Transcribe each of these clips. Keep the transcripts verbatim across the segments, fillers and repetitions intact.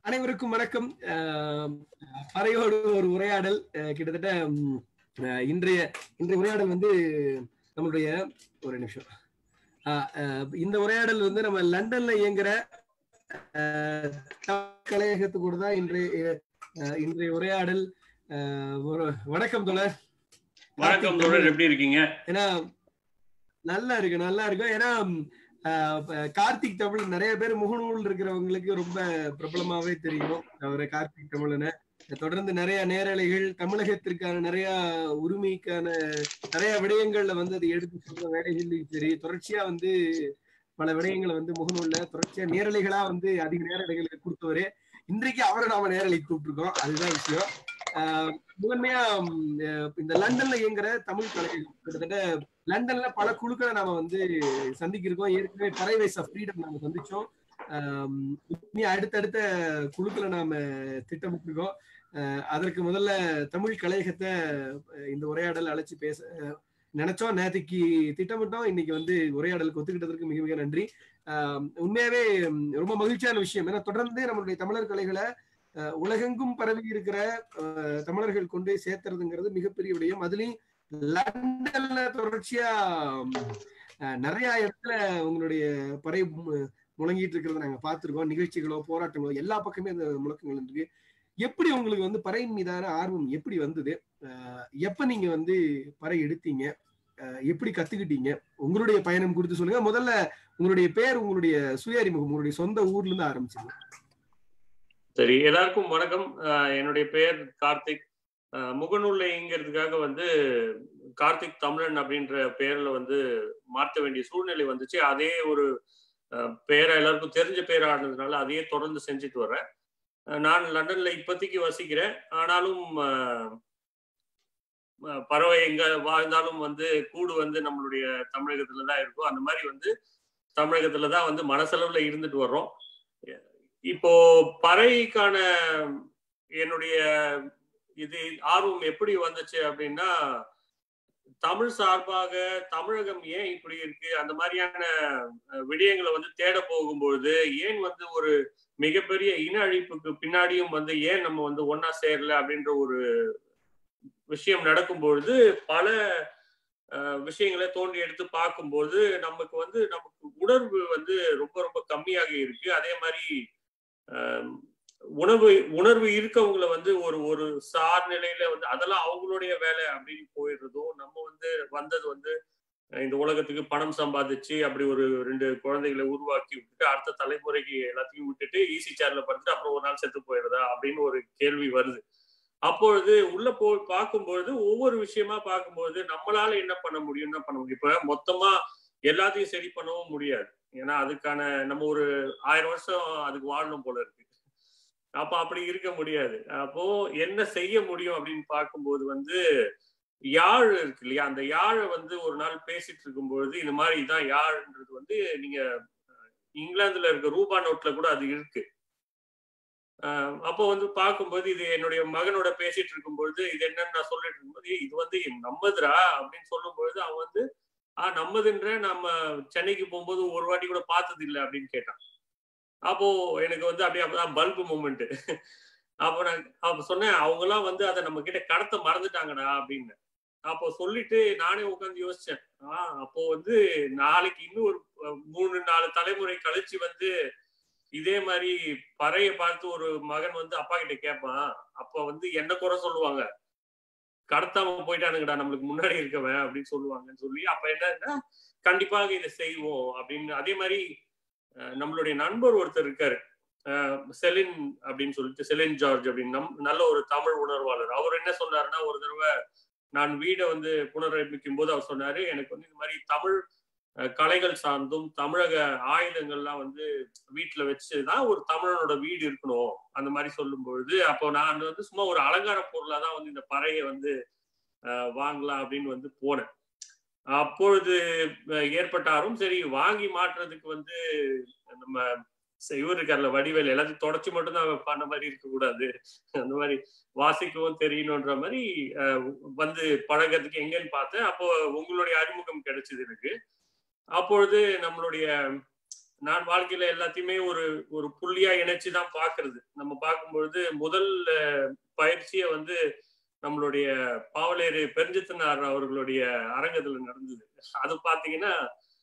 அனைவருக்கும் வணக்கம். பறையோடு ஒரு உரையாடல். கிட்டத்தட்ட இன்றைய இன்றைய உரையாடல் வந்து நம்மளுடைய ஒரு நிமிஷம் இந்த உரையாடல் வந்து நம்ம லண்டன்ல இயங்குற கலையகத்து கூட தான் இன்றைய இன்றைய உரையாடல். வணக்கம் தோழர். வணக்கம் தோழர், எப்படி இருக்கீங்க? ஏன்னா நல்லா இருக்கு நல்லா இருக்கும். ஏன்னா கார்த்திக் தமிழ் நிறைய பேர் முகநூல் இருக்கிறவங்களுக்கு ரொம்ப பிரபலமாவே தெரியும் அவரை கார்த்திக் தமிழனை. தொடர்ந்து நிறைய நேரலைகள் தமிழகத்திற்கான நிறைய உரிமைக்கான நிறைய விடயங்கள்ல வந்து அதை எடுத்து சொல்ற வேலைகள்லையும் சரி, தொடர்ச்சியா வந்து பல விடயங்களை வந்து முகநூல்ல தொடர்ச்சியா நேரலைகளா வந்து அதிக நேரலைகளுக்கு கொடுத்தவரே. இன்றைக்கு அவரை நாம நேரலை கூப்பிட்டுருக்கோம், அதுதான் விஷயம். ஆஹ் முதன்மையா இந்த லண்டன்ல இயங்குற தமிழ் கலைஞர்கள் கிட்டத்தட்ட லண்டன்ல பல குழுக்களை நாம வந்து சந்திக்கிருக்கோம். ஏற்கனவே பறை வாய்ஸ் ஆஃப் ஃப்ரீடம் நாம சந்திச்சோம். ஆஹ் அடுத்தடுத்த குழுக்களை நாம திட்டமிட்டிருக்கோம். அஹ் அதற்கு முதல்ல தமிழ் கலையகத்தை இந்த உரையாடல் அழைச்சி பேச நினைச்சோம், நேற்றுக்கு திட்டமிட்டோம். இன்னைக்கு வந்து உரையாடலுக்கு ஒத்துக்கிட்டதற்கு மிக மிக நன்றி. ஆஹ் உண்மையாவே ரொம்ப மகிழ்ச்சியான விஷயம். ஏன்னா தொடர்ந்து நம்மளுடைய தமிழர் கலைகளை உலகெங்கும் பரவி இருக்கிற தமிழர்கள் கொண்டு சேர்த்துறதுங்கிறது மிகப்பெரிய விடயம். அதுலயும் லண்டன்ல தொடர்ச்சியா நிறைய இடத்துல உங்களுடைய பறை முழங்கிட்டு இருக்கிறத நாங்க பார்த்திருக்கோம். நிகழ்ச்சிகளோ போராட்டங்களோ எல்லா பக்கமே அந்த முழக்கங்கள் இருக்கு. எப்படி உங்களுக்கு வந்து பறையின் மீதான ஆர்வம் எப்படி வந்தது? எப்ப நீங்க வந்து பறை எடுத்தீங்க? எப்படி கத்துக்கிட்டீங்க? உங்களுடைய பயணம் குறித்து சொல்லுங்க. முதல்ல உங்களுடைய பேர், உங்களுடைய சுய அறிமுகம், உங்களுடைய சொந்த ஊர்ல இருந்து ஆரம்பிச்சுங்க. சரி, எல்லாருக்கும் வணக்கம். என்னுடைய பெயர் கார்த்திக். முகநூல்ல இயங்கிறதுக்காக வந்து கார்த்திக் தமிழன் அப்படின்ற பெயர்ல வந்து மாற்ற வேண்டிய சூழ்நிலை வந்துச்சு. அதே ஒரு பெயரை எல்லாருக்கும் தெரிஞ்ச பெயரா ஆனதுனால அதையே தொடர்ந்து செஞ்சுட்டு வர்றேன். நான் லண்டன்ல இப்போதைக்கு வசிக்கிறேன். ஆனாலும் பறவை எங்க வாழ்ந்தாலும் வந்து கூடு வந்து நம்மளுடைய தமிழகத்துல தான் இருக்கும். அந்த மாதிரி வந்து தமிழகத்துல தான் வந்து மனசளவுல இருந்துட்டு வர்றோம். இப்போ பறைக்கான என்னுடைய இது ஆர்வம் எப்படி வந்துச்சு அப்படின்னா, தமிழ் சார்பாக தமிழகம் ஏன் இப்படி இருக்கு அந்த மாதிரியான விடயங்களை வந்து தேட போகும்பொழுது, ஏன் வந்து ஒரு மிகப்பெரிய இன அழிப்புக்கு பின்னாடியும் வந்து ஏன் நம்ம வந்து ஒன்னா சேரல அப்படின்ற ஒரு விஷயம் நடக்கும்பொழுது பல விஷயங்களை தோண்டி எடுத்து பார்க்கும்போது நமக்கு வந்து நமக்கு உணர்வு வந்து ரொம்ப ரொம்ப கம்மியாக இருக்கு. அதே மாதிரி உணர்வு உணர்வு இருக்கவங்களை வந்து ஒரு ஒரு சார் நிலையில வந்து அதெல்லாம் அவங்களுடைய வேலை அப்படின்னு போயிடுறதும், நம்ம வந்து வந்தது வந்து இந்த உலகத்துக்கு பணம் சம்பாதிச்சு அப்படி ஒரு ரெண்டு குழந்தைகளை உருவாக்கி விட்டுட்டு அடுத்த தலைமுறைக்கு எல்லாத்தையும் விட்டுட்டு ஈஸி சேர்ல படுத்துட்டு அப்புறம் ஒரு நாள் செத்து போயிடுறதா அப்படின்னு ஒரு கேள்வி வருது. அப்பொழுது உள்ள போய் பார்க்கும்பொழுது ஒவ்வொரு விஷயமா பார்க்கும்போது நம்மளால என்ன பண்ண முடியும், என்ன பண்ண முடியும். இப்ப மொத்தமா எல்லாத்தையும் சரி பண்ணவும் முடியாது. ஏன்னா அதுக்கான நம்ம ஒரு ஆயிரம் வருஷம் அதுக்கு வாழணும் போல இருக்கு. அப்ப அப்படி இருக்க முடியாது. அப்போ என்ன செய்ய முடியும் அப்படின்னு பார்க்கும்போது வந்து யாழ் இருக்கு இல்லையா, அந்த யாழை வந்து ஒரு நாள் பேசிட்டு இருக்கும்பொழுது இந்த மாதிரி இதான் யாழ்ன்றது வந்து நீங்க இங்கிலாந்துல இருக்க ரூபா நோட்ல கூட அது இருக்கு. ஆஹ் அப்போ வந்து பார்க்கும்போது இது என்னுடைய மகனோட பேசிட்டு இருக்கும்பொழுது இது என்னன்னு நான் சொல்லிட்டு இருக்கும்போது இது வந்து நம்மதுரா அப்படின்னு சொல்லும் பொழுது அவன் வந்து ஆஹ் நம்மதுன்ற நம்ம சென்னைக்கு போகும்போது ஒரு வாட்டி கூட பார்த்தது இல்லை அப்படின்னு கேட்டான். அப்போ எனக்கு வந்து அப்படியே அப்பதான் பல்பு மூமெண்ட். அப்போ நான் அப்ப சொன்னேன், அவங்க எல்லாம் வந்து அதை நம்ம கிட்ட கடத்த மறந்துட்டாங்கடா அப்படின்னு. அப்போ சொல்லிட்டு நானே உட்காந்து யோசிச்சேன். ஆஹ் அப்போ வந்து நாளைக்கு இன்னும் ஒரு மூணு நாலு தலைமுறை கழிச்சு வந்து இதே மாதிரி பறைய பார்த்து ஒரு மகன் வந்து அப்பா கிட்ட கேட்பான். அப்ப வந்து என்ன குறை சொல்லுவாங்க, கடத்தாம போயிட்டானுங்கடா நம்மளுக்கு முன்னாடி இருக்கவன் அப்படின்னு சொல்லுவாங்கன்னு சொல்லி அப்ப என்னன்னா கண்டிப்பாக இதை செய்வோம் அப்படின்னு. அதே மாதிரி நம்மளுடைய நண்பர் ஒருத்தர் இருக்காரு, செலின் அப்படின்னு சொல்லிட்டு, செலின் ஜார்ஜ் அப்படின்னு நம் நல்ல ஒரு தமிழ் உணர்வாளர். அவர் என்ன சொன்னாருன்னா, ஒரு தடவை நான் வீடை வந்து புனரமைக்கும் போது அவர் சொன்னாரு, எனக்கு வந்து இந்த மாதிரி தமிழ் கலைகள் சார்ந்தும் தமிழக ஆயுதங்கள்லாம் வந்து வீட்டுல வச்சுதான் ஒரு தமிழனோட வீடு இருக்கணும் அந்த மாதிரி சொல்லும் பொழுது அப்போ நான் வந்து சும்மா ஒரு அலங்கார பொருளா தான் வந்து இந்த பறையை வந்து அஹ் வாங்கலாம் அப்படின்னு வந்து போனேன். அப்பொழுது ஏற்பட்டாரும் சரி வாங்கி மாற்றுறதுக்கு வந்து நம்ம இவர் இருக்கார்ல வடிவேல், எல்லாத்தையும் தொடச்சி மட்டும் தான் பண்ண மாதிரி இருக்கக்கூடாது, அந்த மாதிரி வாசிக்கவும் தெரியணுன்ற மாதிரி வந்து பழகிறதுக்கு எங்கன்னு பார்த்தேன். அப்போ உங்களுடைய அறிமுகம் கிடைச்சது எனக்கு. அப்பொழுது நம்மளுடைய நான் வாழ்க்கையில எல்லாத்தையுமே ஒரு ஒரு புள்ளியா இணைச்சுதான் பாக்குறது. நம்ம பார்க்கும்பொழுது முதல் பயிற்சியை வந்து நம்மளுடைய பாவலேறு பெருஞ்சித்தனார் அவர்களுடைய அரங்கத்துல நடந்தது. அது பாத்தீங்கன்னா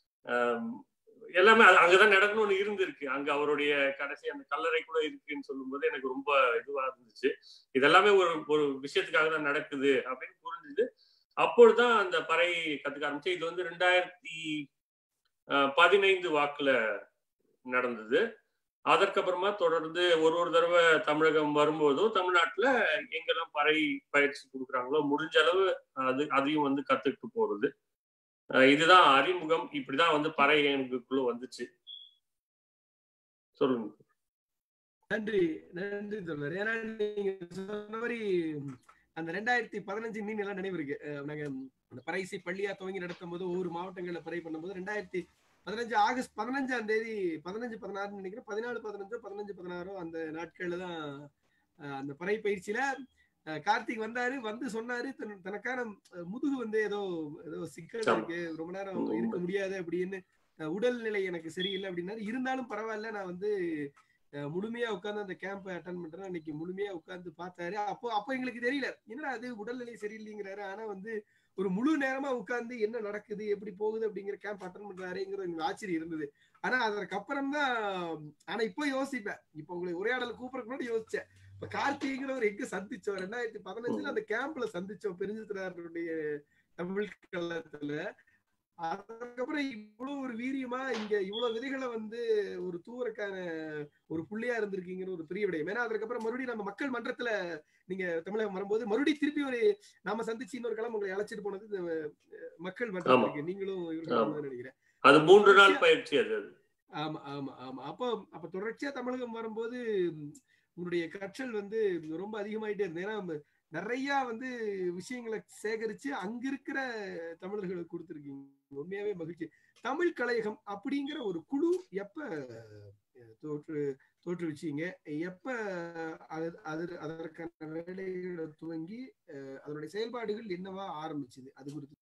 எல்லாமே அங்கதான் நடக்கணும்னு இருந்திருக்கு. அங்க அவருடைய கடைசி அந்த கல்லறை கூட இருக்குன்னு சொல்லும் போது எனக்கு ரொம்ப இதுவா இருந்துச்சு. இதெல்லாமே ஒரு ஒரு விஷயத்துக்காக தான் நடக்குது அப்படின்னு புரிஞ்சுது. அப்பொழுதுதான் அந்த பறை கத்துக்க ஆரம்பிச்சு. இது வந்து ரெண்டாயிரத்தி பதினைந்து வாக்குல நடந்தது. அதற்கப்புறமா தொடர்ந்து ஒரு ஒரு தடவை தமிழகம் வரும்போதும் தமிழ்நாட்டுல எங்கெல்லாம் பறை பயிற்சி கொடுக்குறாங்களோ முடிஞ்ச அளவு அது அதையும் வந்து கத்துக்கிட்டு போறது. இதுதான் அறிமுகம். இப்படிதான் வந்து பறை எனக்குள்ள வந்துச்சு. சொல்லுங்க. நன்றி நன்றி சொல்வார். ஏன்னா நீங்க சொன்ன மாதிரி அந்த ரெண்டாயிரத்தி பதினஞ்சு மீன் எல்லாம் நினைவு இருக்கு. நாங்க அந்த பறைசி பள்ளியா துவங்கி நடத்தும் போது ஒவ்வொரு மாவட்டங்கள்ல பறை பண்ணும்போது ரெண்டாயிரத்தி பதினஞ்சு ஆகஸ்ட் பதினஞ்சாம் தேதி பதினஞ்சு பதினாறு நினைக்கிறேன் பதினாலு பதினஞ்சோ பதினஞ்சு பதினாறோ அந்த நாட்கள்ல தான் அந்த பறை பயிற்சியில கார்த்திக் வந்தாரு. வந்து சொன்னாரு தனக்கான முதுகு வந்து ஏதோ ஏதோ சிக்கல் இருக்கு, ரொம்ப நேரம் இருக்க முடியாது அப்படின்னு, உடல்நிலை எனக்கு சரியில்லை அப்படின்னாரு. இருந்தாலும் பரவாயில்ல, நான் வந்து முழுமையா உட்கார்ந்து அந்த கேம்பை அட்டன் பண்றேன். அன்னைக்கு முழுமையா உட்கார்ந்து பார்த்தாரு. அப்போ அப்போ எங்களுக்கு தெரியல என்னடா அது உடல்நிலை சரியில்லைங்கிறாரு. ஆனா வந்து ஒரு முழு நேரமா உட்கார்ந்து என்ன நடக்குது எப்படி போகுது அப்படிங்கிற கேம்ப் அட்டன் பண்றாருங்கிற எங்களுக்கு ஆச்சரியம் இருந்தது. ஆனா அதற்கப்புறம் தான் ஆனா இப்போ யோசிப்பேன். இப்போ உங்களை உரையாடல கூப்பிடறதுக்கு முன்னாடி யோசிச்சேன். இப்ப கார்த்திகங்கிறவர் எங்க சந்திச்சோம் ரெண்டாயிரத்தி பதினஞ்சுல அந்த கேம்ப்ல சந்திச்சோம் பெருஞ்சித்தனாருடைய தமிழ் கழகத்துல. அதுக்கப்புறம் இவ்வளவு ஒரு வீரியமா இங்க இவ்வளவு விதைகளை வந்து ஒரு தூவறக்கான ஒரு புள்ளியா இருந்திருக்கீங்கிற ஒரு பெரிய விடயம். ஏன்னா அதுக்கப்புறம் மறுபடியும் நம்ம மக்கள் மன்றத்துல நீங்க தமிழகம் வரும்போது மறுபடியும் திருப்பி ஒரு நாம சந்திச்சு இன்னொரு காலம் உங்களை அழைச்சிட்டு போனது இந்த மக்கள் மன்றத்துக்கு. நீங்களும் நினைக்கிறேன் அது மூன்று நாள் பயிற்சி. அது ஆமா ஆமா ஆமா அப்போ அப்ப தொடர்ச்சியா தமிழகம் வரும்போது உங்களுடைய கற்றல் வந்து ரொம்ப அதிகமாயிட்டே இருந்தது. ஏன்னா நிறைய வந்து விஷயங்களை சேகரிச்சு அங்க இருக்கிற தமிழர்களுக்கு கொடுத்துருக்கீங்க. உண்மையாவே மகிழ்ச்சி. தமிழ் கலையகம் அப்படிங்கிற ஒரு குழு எப்ப தோற்று தோற்றுவிச்சீங்க? எப்ப அது அது அதற்கான வேலைகளை துவங்கி அதனுடைய செயல்பாடுகள் என்னவா ஆரம்பிச்சது? அது குறித்து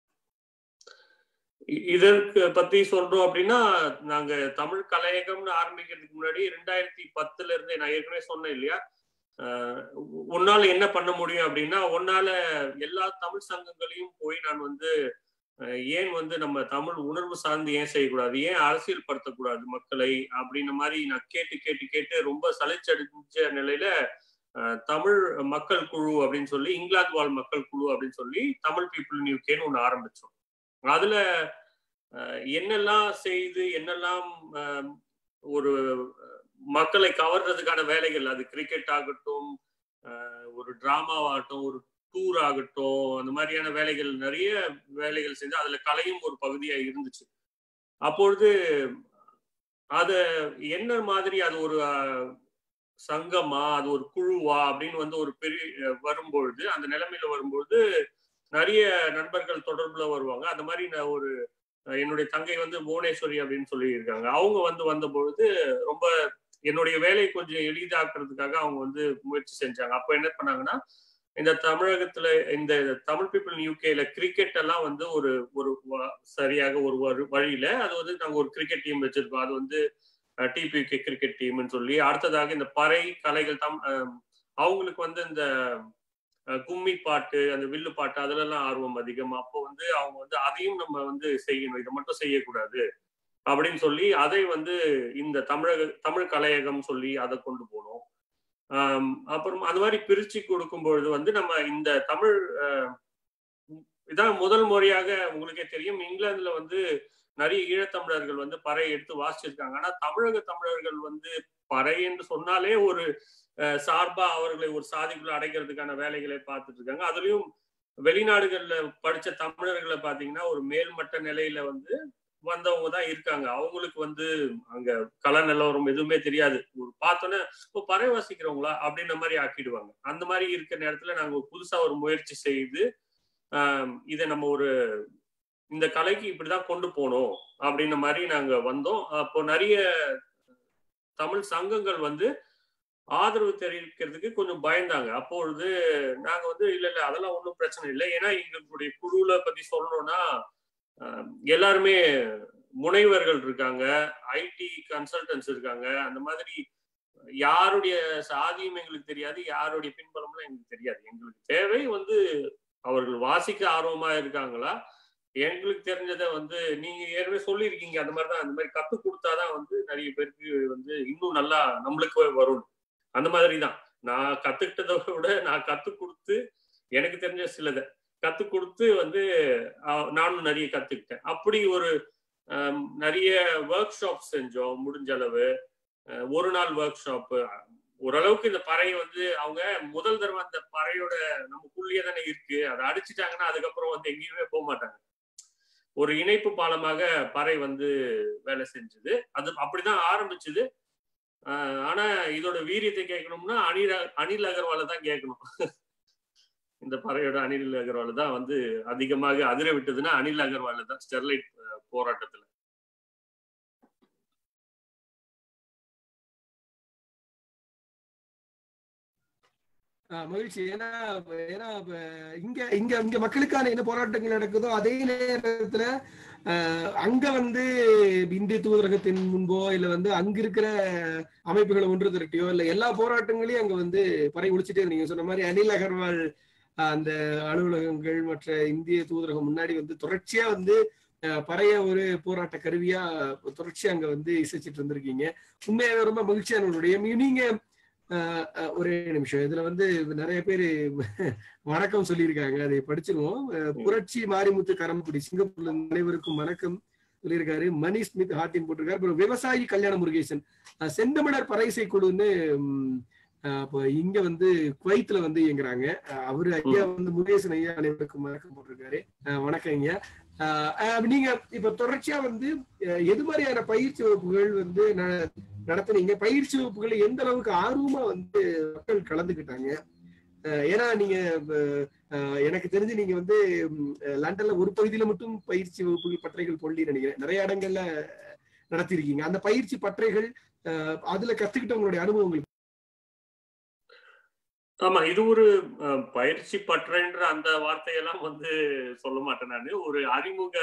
இதற்கு பத்தி சொல்றோம் அப்படின்னா, நாங்க தமிழ் கலையகம்னு ஆரம்பிக்கிறதுக்கு முன்னாடி ரெண்டாயிரத்தி பத்துல இருந்தே நான் ஏற்கனவே சொன்னேன் இல்லையா, உன்னால என்ன பண்ண முடியும் அப்படின்னா, உன்னால எல்லா தமிழ் சங்கங்களையும் போய் நான் வந்து ஏன் வந்து நம்ம தமிழ் உணர்வு சார்ந்து ஏன் செய்யக்கூடாது, ஏன் அரசியல் படுத்தக்கூடாது மக்களை அப்படின்ற மாதிரி நான் கேட்டு கேட்டு கேட்டு ரொம்ப சலிச்சடிச்ச நிலையில தமிழ் மக்கள் குழு அப்படின்னு சொல்லி, இங்கிலாந்து வாழ் மக்கள் குழு அப்படின்னு சொல்லி தமிழ் பீப்புள் இன் யூகேன்னு ஒண்ணு ஆரம்பிச்சோம். அதுல என்னெல்லாம் செய்து என்னெல்லாம் ஒரு மக்களை கவர்றதுக்கான வேலைகள், அது கிரிக்கெட் ஆகட்டும், ஒரு டிராமாவாகட்டும், ஒரு டூர் ஆகட்டும், அந்த மாதிரியான வேலைகள் நிறைய வேலைகள் செஞ்சு அதுல கலையும் ஒரு பகுதியா இருந்துச்சு. அப்பொழுது அத என்ன மாதிரி அது ஒரு சங்கமா அது ஒரு குழுவா அப்படின்னு வந்து ஒரு பெரிய வரும்பொழுது, அந்த நிலைமையில வரும்பொழுது நிறைய நண்பர்கள் தொடர்புல வருவாங்க. அந்த மாதிரி நான் ஒரு என்னுடைய தங்கை வந்து புவனேஸ்வரி அப்படின்னு சொல்லி இருக்காங்க. அவங்க வந்து வந்த பொழுது ரொம்ப என்னுடைய வேலையை கொஞ்சம் எளிதாக்குறதுக்காக அவங்க வந்து முயற்சி செஞ்சாங்க. அப்ப என்ன பண்ணாங்கன்னா, இந்த தமிழகத்துல இந்த தமிழ் பீப்புள் யூகேல கிரிக்கெட் எல்லாம் வந்து ஒரு ஒரு சரியாக ஒரு வழியில அது வந்து நாங்க ஒரு கிரிக்கெட் டீம் வச்சிருக்கோம். அது வந்து டிபிகே கிரிக்கெட் டீம்னு சொல்லி, அடுத்ததாக இந்த பறை கலைகள் தம் அவங்களுக்கு வந்து இந்த கும்மி பாட்டு, அந்த வில்லு பாட்டு அதுல எல்லாம் ஆர்வம் அதிகம். அப்போ வந்து அவங்க வந்து அதையும் நம்ம வந்து செய்யணும், இதை மட்டும் செய்யக்கூடாது அப்படின்னு சொல்லி அதை வந்து இந்த தமிழக தமிழ் கலையகம் சொல்லி அதை கொண்டு போனோம். ஆஹ் அப்புறம் அந்த மாதிரி பிரிச்சு கொடுக்கும் பொழுது வந்து நம்ம இந்த தமிழ் இதான் முதல் முறையாக உங்களுக்கே தெரியும், இங்கிலாந்துல வந்து நிறைய ஈழத்தமிழர்கள் வந்து பறை எடுத்து வாசிச்சிருக்காங்க. ஆனா தமிழக தமிழர்கள் வந்து பறை என்று சொன்னாலே ஒரு சார்பா அவர்களை ஒரு சாதிக்குள்ள அடைக்கிறதுக்கான வேலைகளை பார்த்துட்டு இருக்காங்க. அதுலயும் வெளிநாடுகள்ல படிச்ச தமிழர்களை பாத்தீங்கன்னா ஒரு மேல்மட்ட நிலையில வந்து வந்தவங்க தான் இருக்காங்க. அவங்களுக்கு வந்து அங்க கலை நிலவரம் எதுவுமே தெரியாது. ஒரு பார்த்தோன்னே இப்போ பறை வாசிக்கிறவங்களா அப்படின்ற மாதிரி ஆக்கிடுவாங்க. அந்த மாதிரி இருக்கிற நேரத்துல நாங்க புதுசா ஒரு முயற்சி செய்து ஆஹ் இதை நம்ம ஒரு இந்த கலைக்கு இப்படிதான் கொண்டு போனோம் அப்படின்ற மாதிரி நாங்க வந்தோம். அப்போ நிறைய தமிழ் சங்கங்கள் வந்து ஆதரவு தெரிவிக்கிறதுக்கு கொஞ்சம் பயந்தாங்க. அப்பொழுது நாங்க வந்து இல்ல இல்ல அதெல்லாம் ஒன்றும் பிரச்சனை இல்லை. ஏன்னா எங்களுடைய குழுல பத்தி சொல்லணும்னா எல்லாருமே முனைவர்கள் இருக்காங்க, ஐடி கன்சல்டன்ஸ் இருக்காங்க. அந்த மாதிரி யாருடைய சாதியும் எங்களுக்கு தெரியாது, யாருடைய பின்பலம்லாம் எங்களுக்கு தெரியாது. எங்களுக்கு தேவை வந்து அவர்கள் வாசிக்க ஆர்வமா இருக்காங்களா, எங்களுக்கு தெரிஞ்சதை வந்து நீங்க ஏற்கனவே சொல்லியிருக்கீங்க. அந்த மாதிரிதான், அந்த மாதிரி கத்து கொடுத்தாதான் வந்து நிறைய பேருக்கு வந்து இன்னும் நல்லா நம்மளுக்கு வரும். அந்த மாதிரிதான் நான் கத்துக்கிட்டதை விட நான் கத்து கொடுத்து எனக்கு தெரிஞ்ச சிலதை கத்து கொடுத்து வந்து நானும் நிறைய கத்துக்கிட்டேன். அப்படி ஒரு நிறைய ஒர்க் ஷாப் செஞ்சோம். முடிஞ்ச அளவு ஒரு நாள் ஒர்க் ஷாப். ஓரளவுக்கு இந்த பறை வந்து அவங்க முதல் தடவை அந்த பறையோட நமக்குள்ளேயே தானே இருக்கு, அதை அடிச்சுட்டாங்கன்னா அதுக்கப்புறம் வந்து எங்கேயுமே போக மாட்டாங்க. ஒரு இணைப்பு பாலமாக பறை வந்து வேலை செஞ்சது. அது அப்படிதான் ஆரம்பிச்சது. ஆனா இதோட வீரியத்தை கேட்கணும்னா அனில் அனில் அகர்வாலை தான் கேட்கணும். இந்த பறையோட அனில் அகர்வால் தான் வந்து அதிகமாக அதிர விட்டதுன்னா அனில் அகர்வால் தான், ஸ்டெர்லைட் போராட்டத்துல. மகிழ்ச்சி. ஏன்னா ஏன்னா இங்க இங்க இங்க மக்களுக்கான என்ன போராட்டங்கள் நடக்குதோ அதே நேரத்துல அங்க வந்து இந்திய தூதரகத்தின் முன்போ இல்ல வந்து அங்க இருக்கிற அமைப்புகளை ஒன்று திரட்டியோ இல்ல எல்லா போராட்டங்களையும் அங்க வந்து பறை ஒழிச்சுட்டே நீங்க சொன்ன மாதிரி அனில் அகர்வால் அந்த அலுவலகங்கள் மற்ற இந்திய தூதரகம் முன்னாடி வந்து தொடர்ச்சியா வந்து பறைய ஒரு போராட்ட கருவியா தொடர்ச்சியா அங்க வந்து இசைச்சிட்டு இருந்திருக்கீங்க. உண்மையாவே ரொம்ப மகிழ்ச்சியானவருடைய. நீங்க ஒரே நிமிஷம், இதுல வந்து நிறைய பேரு வணக்கம் சொல்லியிருக்காங்க, அதை படிச்சிருவோம். புரட்சி மாரிமுத்து கரம்புடி சிங்கப்பூர்ல அனைவருக்கும் வணக்கம் சொல்லியிருக்காரு. மணி ஸ்மித் ஹார்டின் போட்டிருக்காரு. அப்புறம் விவசாயி கல்யாண முருகேசன் செந்தமிழர் பறைசை குழுன்னு இப்போ இங்க வந்து குவைத்துல வந்து இயங்குறாங்க. அவரு ஐயா வந்து முருகேசன் ஐயா அனைவருக்கும் வணக்கம் போட்டிருக்காரு. வணக்கம் ஐயா. நீங்க இப்ப தொடர்ச்சியா வந்து எது மாதிரியான பயிற்சி வகுப்புகள் வந்து நடத்துனீங்க? பயிற்சி வகுப்புகள் எந்த அளவுக்கு ஆர்வமா வந்து மக்கள் கலந்துக்கிட்டாங்க? ஏன்னா நீங்க எனக்கு தெரிஞ்சு நீங்க வந்து லண்டன்ல ஒரு பகுதியில மட்டும் பயிற்சி வகுப்புகள் பட்டறைகள் கொள்ளி நினைக்கிறேன், நிறைய இடங்கள்ல நடத்திருக்கீங்க. அந்த பயிற்சி பட்டறைகள் அதுல கத்துக்கிட்டவங்களுடைய அனுபவங்கள். ஆமா, இது ஒரு பயிற்சி பற்றன்ற அந்த வார்த்தையெல்லாம் வந்து சொல்ல மாட்டேன் நானு. ஒரு அறிமுக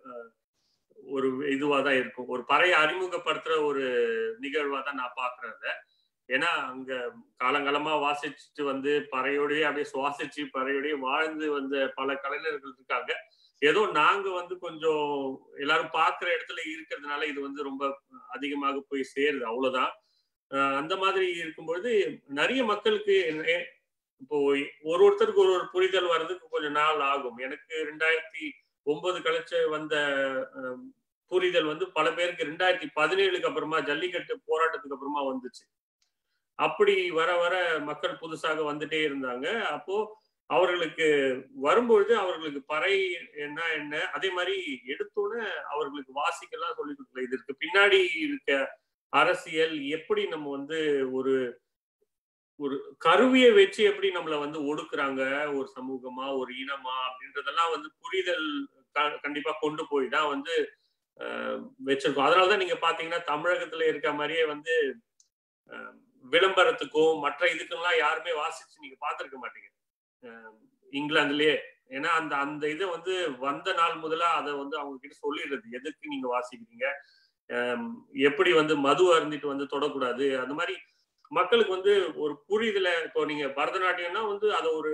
ஒரு இதுவாதான் இருக்கும், ஒரு பறையை அறிமுகப்படுத்துற ஒரு நிகழ்வா தான் நான் பாக்குறேன். ஏன்னா அங்க காலங்காலமா வாசிச்சுட்டு வந்து பறையோடய அப்படியே சுவாசிச்சு பறையோடய வாழ்ந்து வந்த பல கலைஞர்கள் இருக்காங்க. ஏதோ நாங்க வந்து கொஞ்சம் எல்லாரும் பாக்குற இடத்துல இருக்கிறதுனால இது வந்து ரொம்ப அதிகமாக போய் சேருது, அவ்வளவுதான். அந்த மாதிரி இருக்கும்பொழுது நிறைய மக்களுக்கு இப்போ ஒரு ஒருத்தருக்கு ஒரு ஒரு புரிதல் வர்றதுக்கு கொஞ்சம் நாள் ஆகும். எனக்கு ரெண்டாயிரத்தி ஒன்பது கழிச்சு வந்த புரிதல் வந்து பல பேருக்கு ரெண்டாயிரத்தி பதினேழுக்கு அப்புறமா ஜல்லிக்கட்டு போராட்டத்துக்கு அப்புறமா வந்துச்சு. அப்படி வர வர மக்கள் புதுசாக வந்துட்டே இருந்தாங்க. அப்போ அவர்களுக்கு வரும்பொழுது அவர்களுக்கு பறை என்ன என்ன அதே மாதிரி எடுத்தோன்னு அவர்களுக்கு வாசிக்கெல்லாம் சொல்லி கொடுக்கல. இதற்கு பின்னாடி இருக்க அரசியல் எப்படி நம்ம வந்து ஒரு ஒரு கருவியை வச்சு எப்படி நம்மளை வந்து ஒடுக்குறாங்க, ஒரு சமூகமா ஒரு இனமா அப்படின்றதெல்லாம் வந்து புரிதல் கண்டிப்பா கொண்டு போய் தான் வந்து அஹ் வச்சிருக்கோம். அதனாலதான் நீங்க பாத்தீங்கன்னா தமிழகத்துல இருக்க மாதிரியே வந்து அஹ் விளம்பரத்துக்கும் மற்ற இதுக்கெல்லாம் யாருமே வாசிச்சு நீங்க பாத்திருக்க மாட்டீங்க இங்கிலாந்துலயே. ஏன்னா அந்த அந்த இதை வந்து வந்த நாள் முதலா அதை வந்து அவங்க கிட்ட சொல்லிடுறது, எதுக்கு நீங்க வாசிக்கிறீங்க, எப்படி வந்து மது அருந்திட்டு வந்து தொடக்கூடாது, அந்த மாதிரி மக்களுக்கு வந்து ஒரு புரிதலை. இப்போ நீங்க பரதநாட்டியம்னா வந்து அதை ஒரு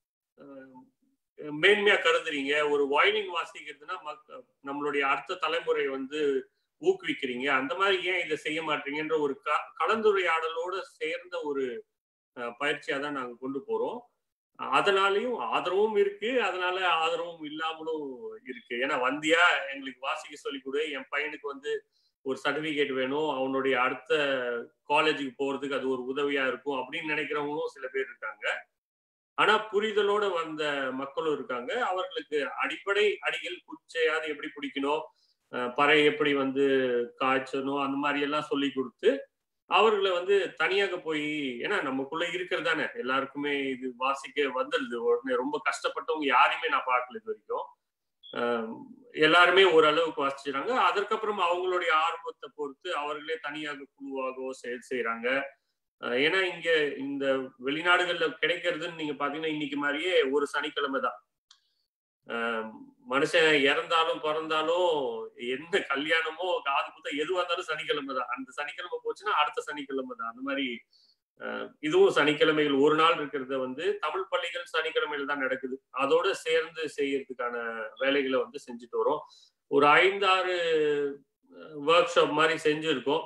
மேன்மையா கருதுறீங்க, ஒரு வயலின் வாசிக்கிறதுனா மக்க நம்மளுடைய அடுத்த தலைமுறை வந்து ஊக்குவிக்கிறீங்க, அந்த மாதிரி ஏன் இதை செய்ய மாட்டீங்கன்ற ஒரு க கலந்துரையாடலோட சேர்ந்த ஒரு பயிற்சியா தான் நாங்க கொண்டு போறோம். அதனாலையும் ஆதரவும் இருக்கு, அதனால ஆதரவும் இல்லாமலும் இருக்கு. ஏன்னா வந்தியா எங்களுக்கு வாசிக்க சொல்லிக் கொடு, என் பையனுக்கு வந்து ஒரு சர்டிபிகேட் வேணும், அவனுடைய அடுத்த காலேஜுக்கு போறதுக்கு அது ஒரு உதவியா இருக்கும் அப்படின்னு நினைக்கிறவங்களும் சில பேர் இருக்காங்க. ஆனா புரிதலோட வந்த மக்களும் இருக்காங்க. அவர்களுக்கு அடிப்படை அடிகள் குச்சையாவது எப்படி பிடிக்கணும், பறை எப்படி வந்து காய்ச்சணும், அந்த மாதிரி எல்லாம் சொல்லி கொடுத்து அவர்களை வந்து தனியாக போய், ஏன்னா நமக்குள்ள இருக்கிறது தானே எல்லாருக்குமே இது வாசிக்க வந்துடுது உடனே. ரொம்ப கஷ்டப்பட்டவங்க யாரையுமே நான் பார்க்கல இது வரைக்கும். எல்லாருமே ஓரளவுக்கு வாசிச்சுறாங்க. அதற்கப்புறம் அவங்களுடைய ஆர்வத்தை பொறுத்து அவர்களே தனியாக குழுவாகவோ செயல் செய்யறாங்க. ஏன்னா இங்க இந்த வெளிநாடுகள்ல கிடைக்கிறதுன்னு நீங்க பாத்தீங்கன்னா இன்னைக்கு மாதிரியே ஒரு சனிக்கிழமை தான். மனுஷன் இறந்தாலும் பிறந்தாலும் என்ன கல்யாணமோ காது குத்தம் எதுவா இருந்தாலும் சனிக்கிழமை தான். அந்த சனிக்கிழமை போச்சுன்னா அடுத்த சனிக்கிழமை தான். அந்த மாதிரி இதுவும் சனிக்கிழமைகள் ஒரு நாள் இருக்கிறத வந்து தமிழ் பள்ளிகள் சனிக்கிழமைகள் தான் நடக்குது. அதோட சேர்ந்து செய்யறதுக்கான வேலைகளை வந்து செஞ்சுட்டு வரோம். ஒரு ஐந்தாறு ஒர்க் ஷாப் மாதிரி செஞ்சிருக்கோம்.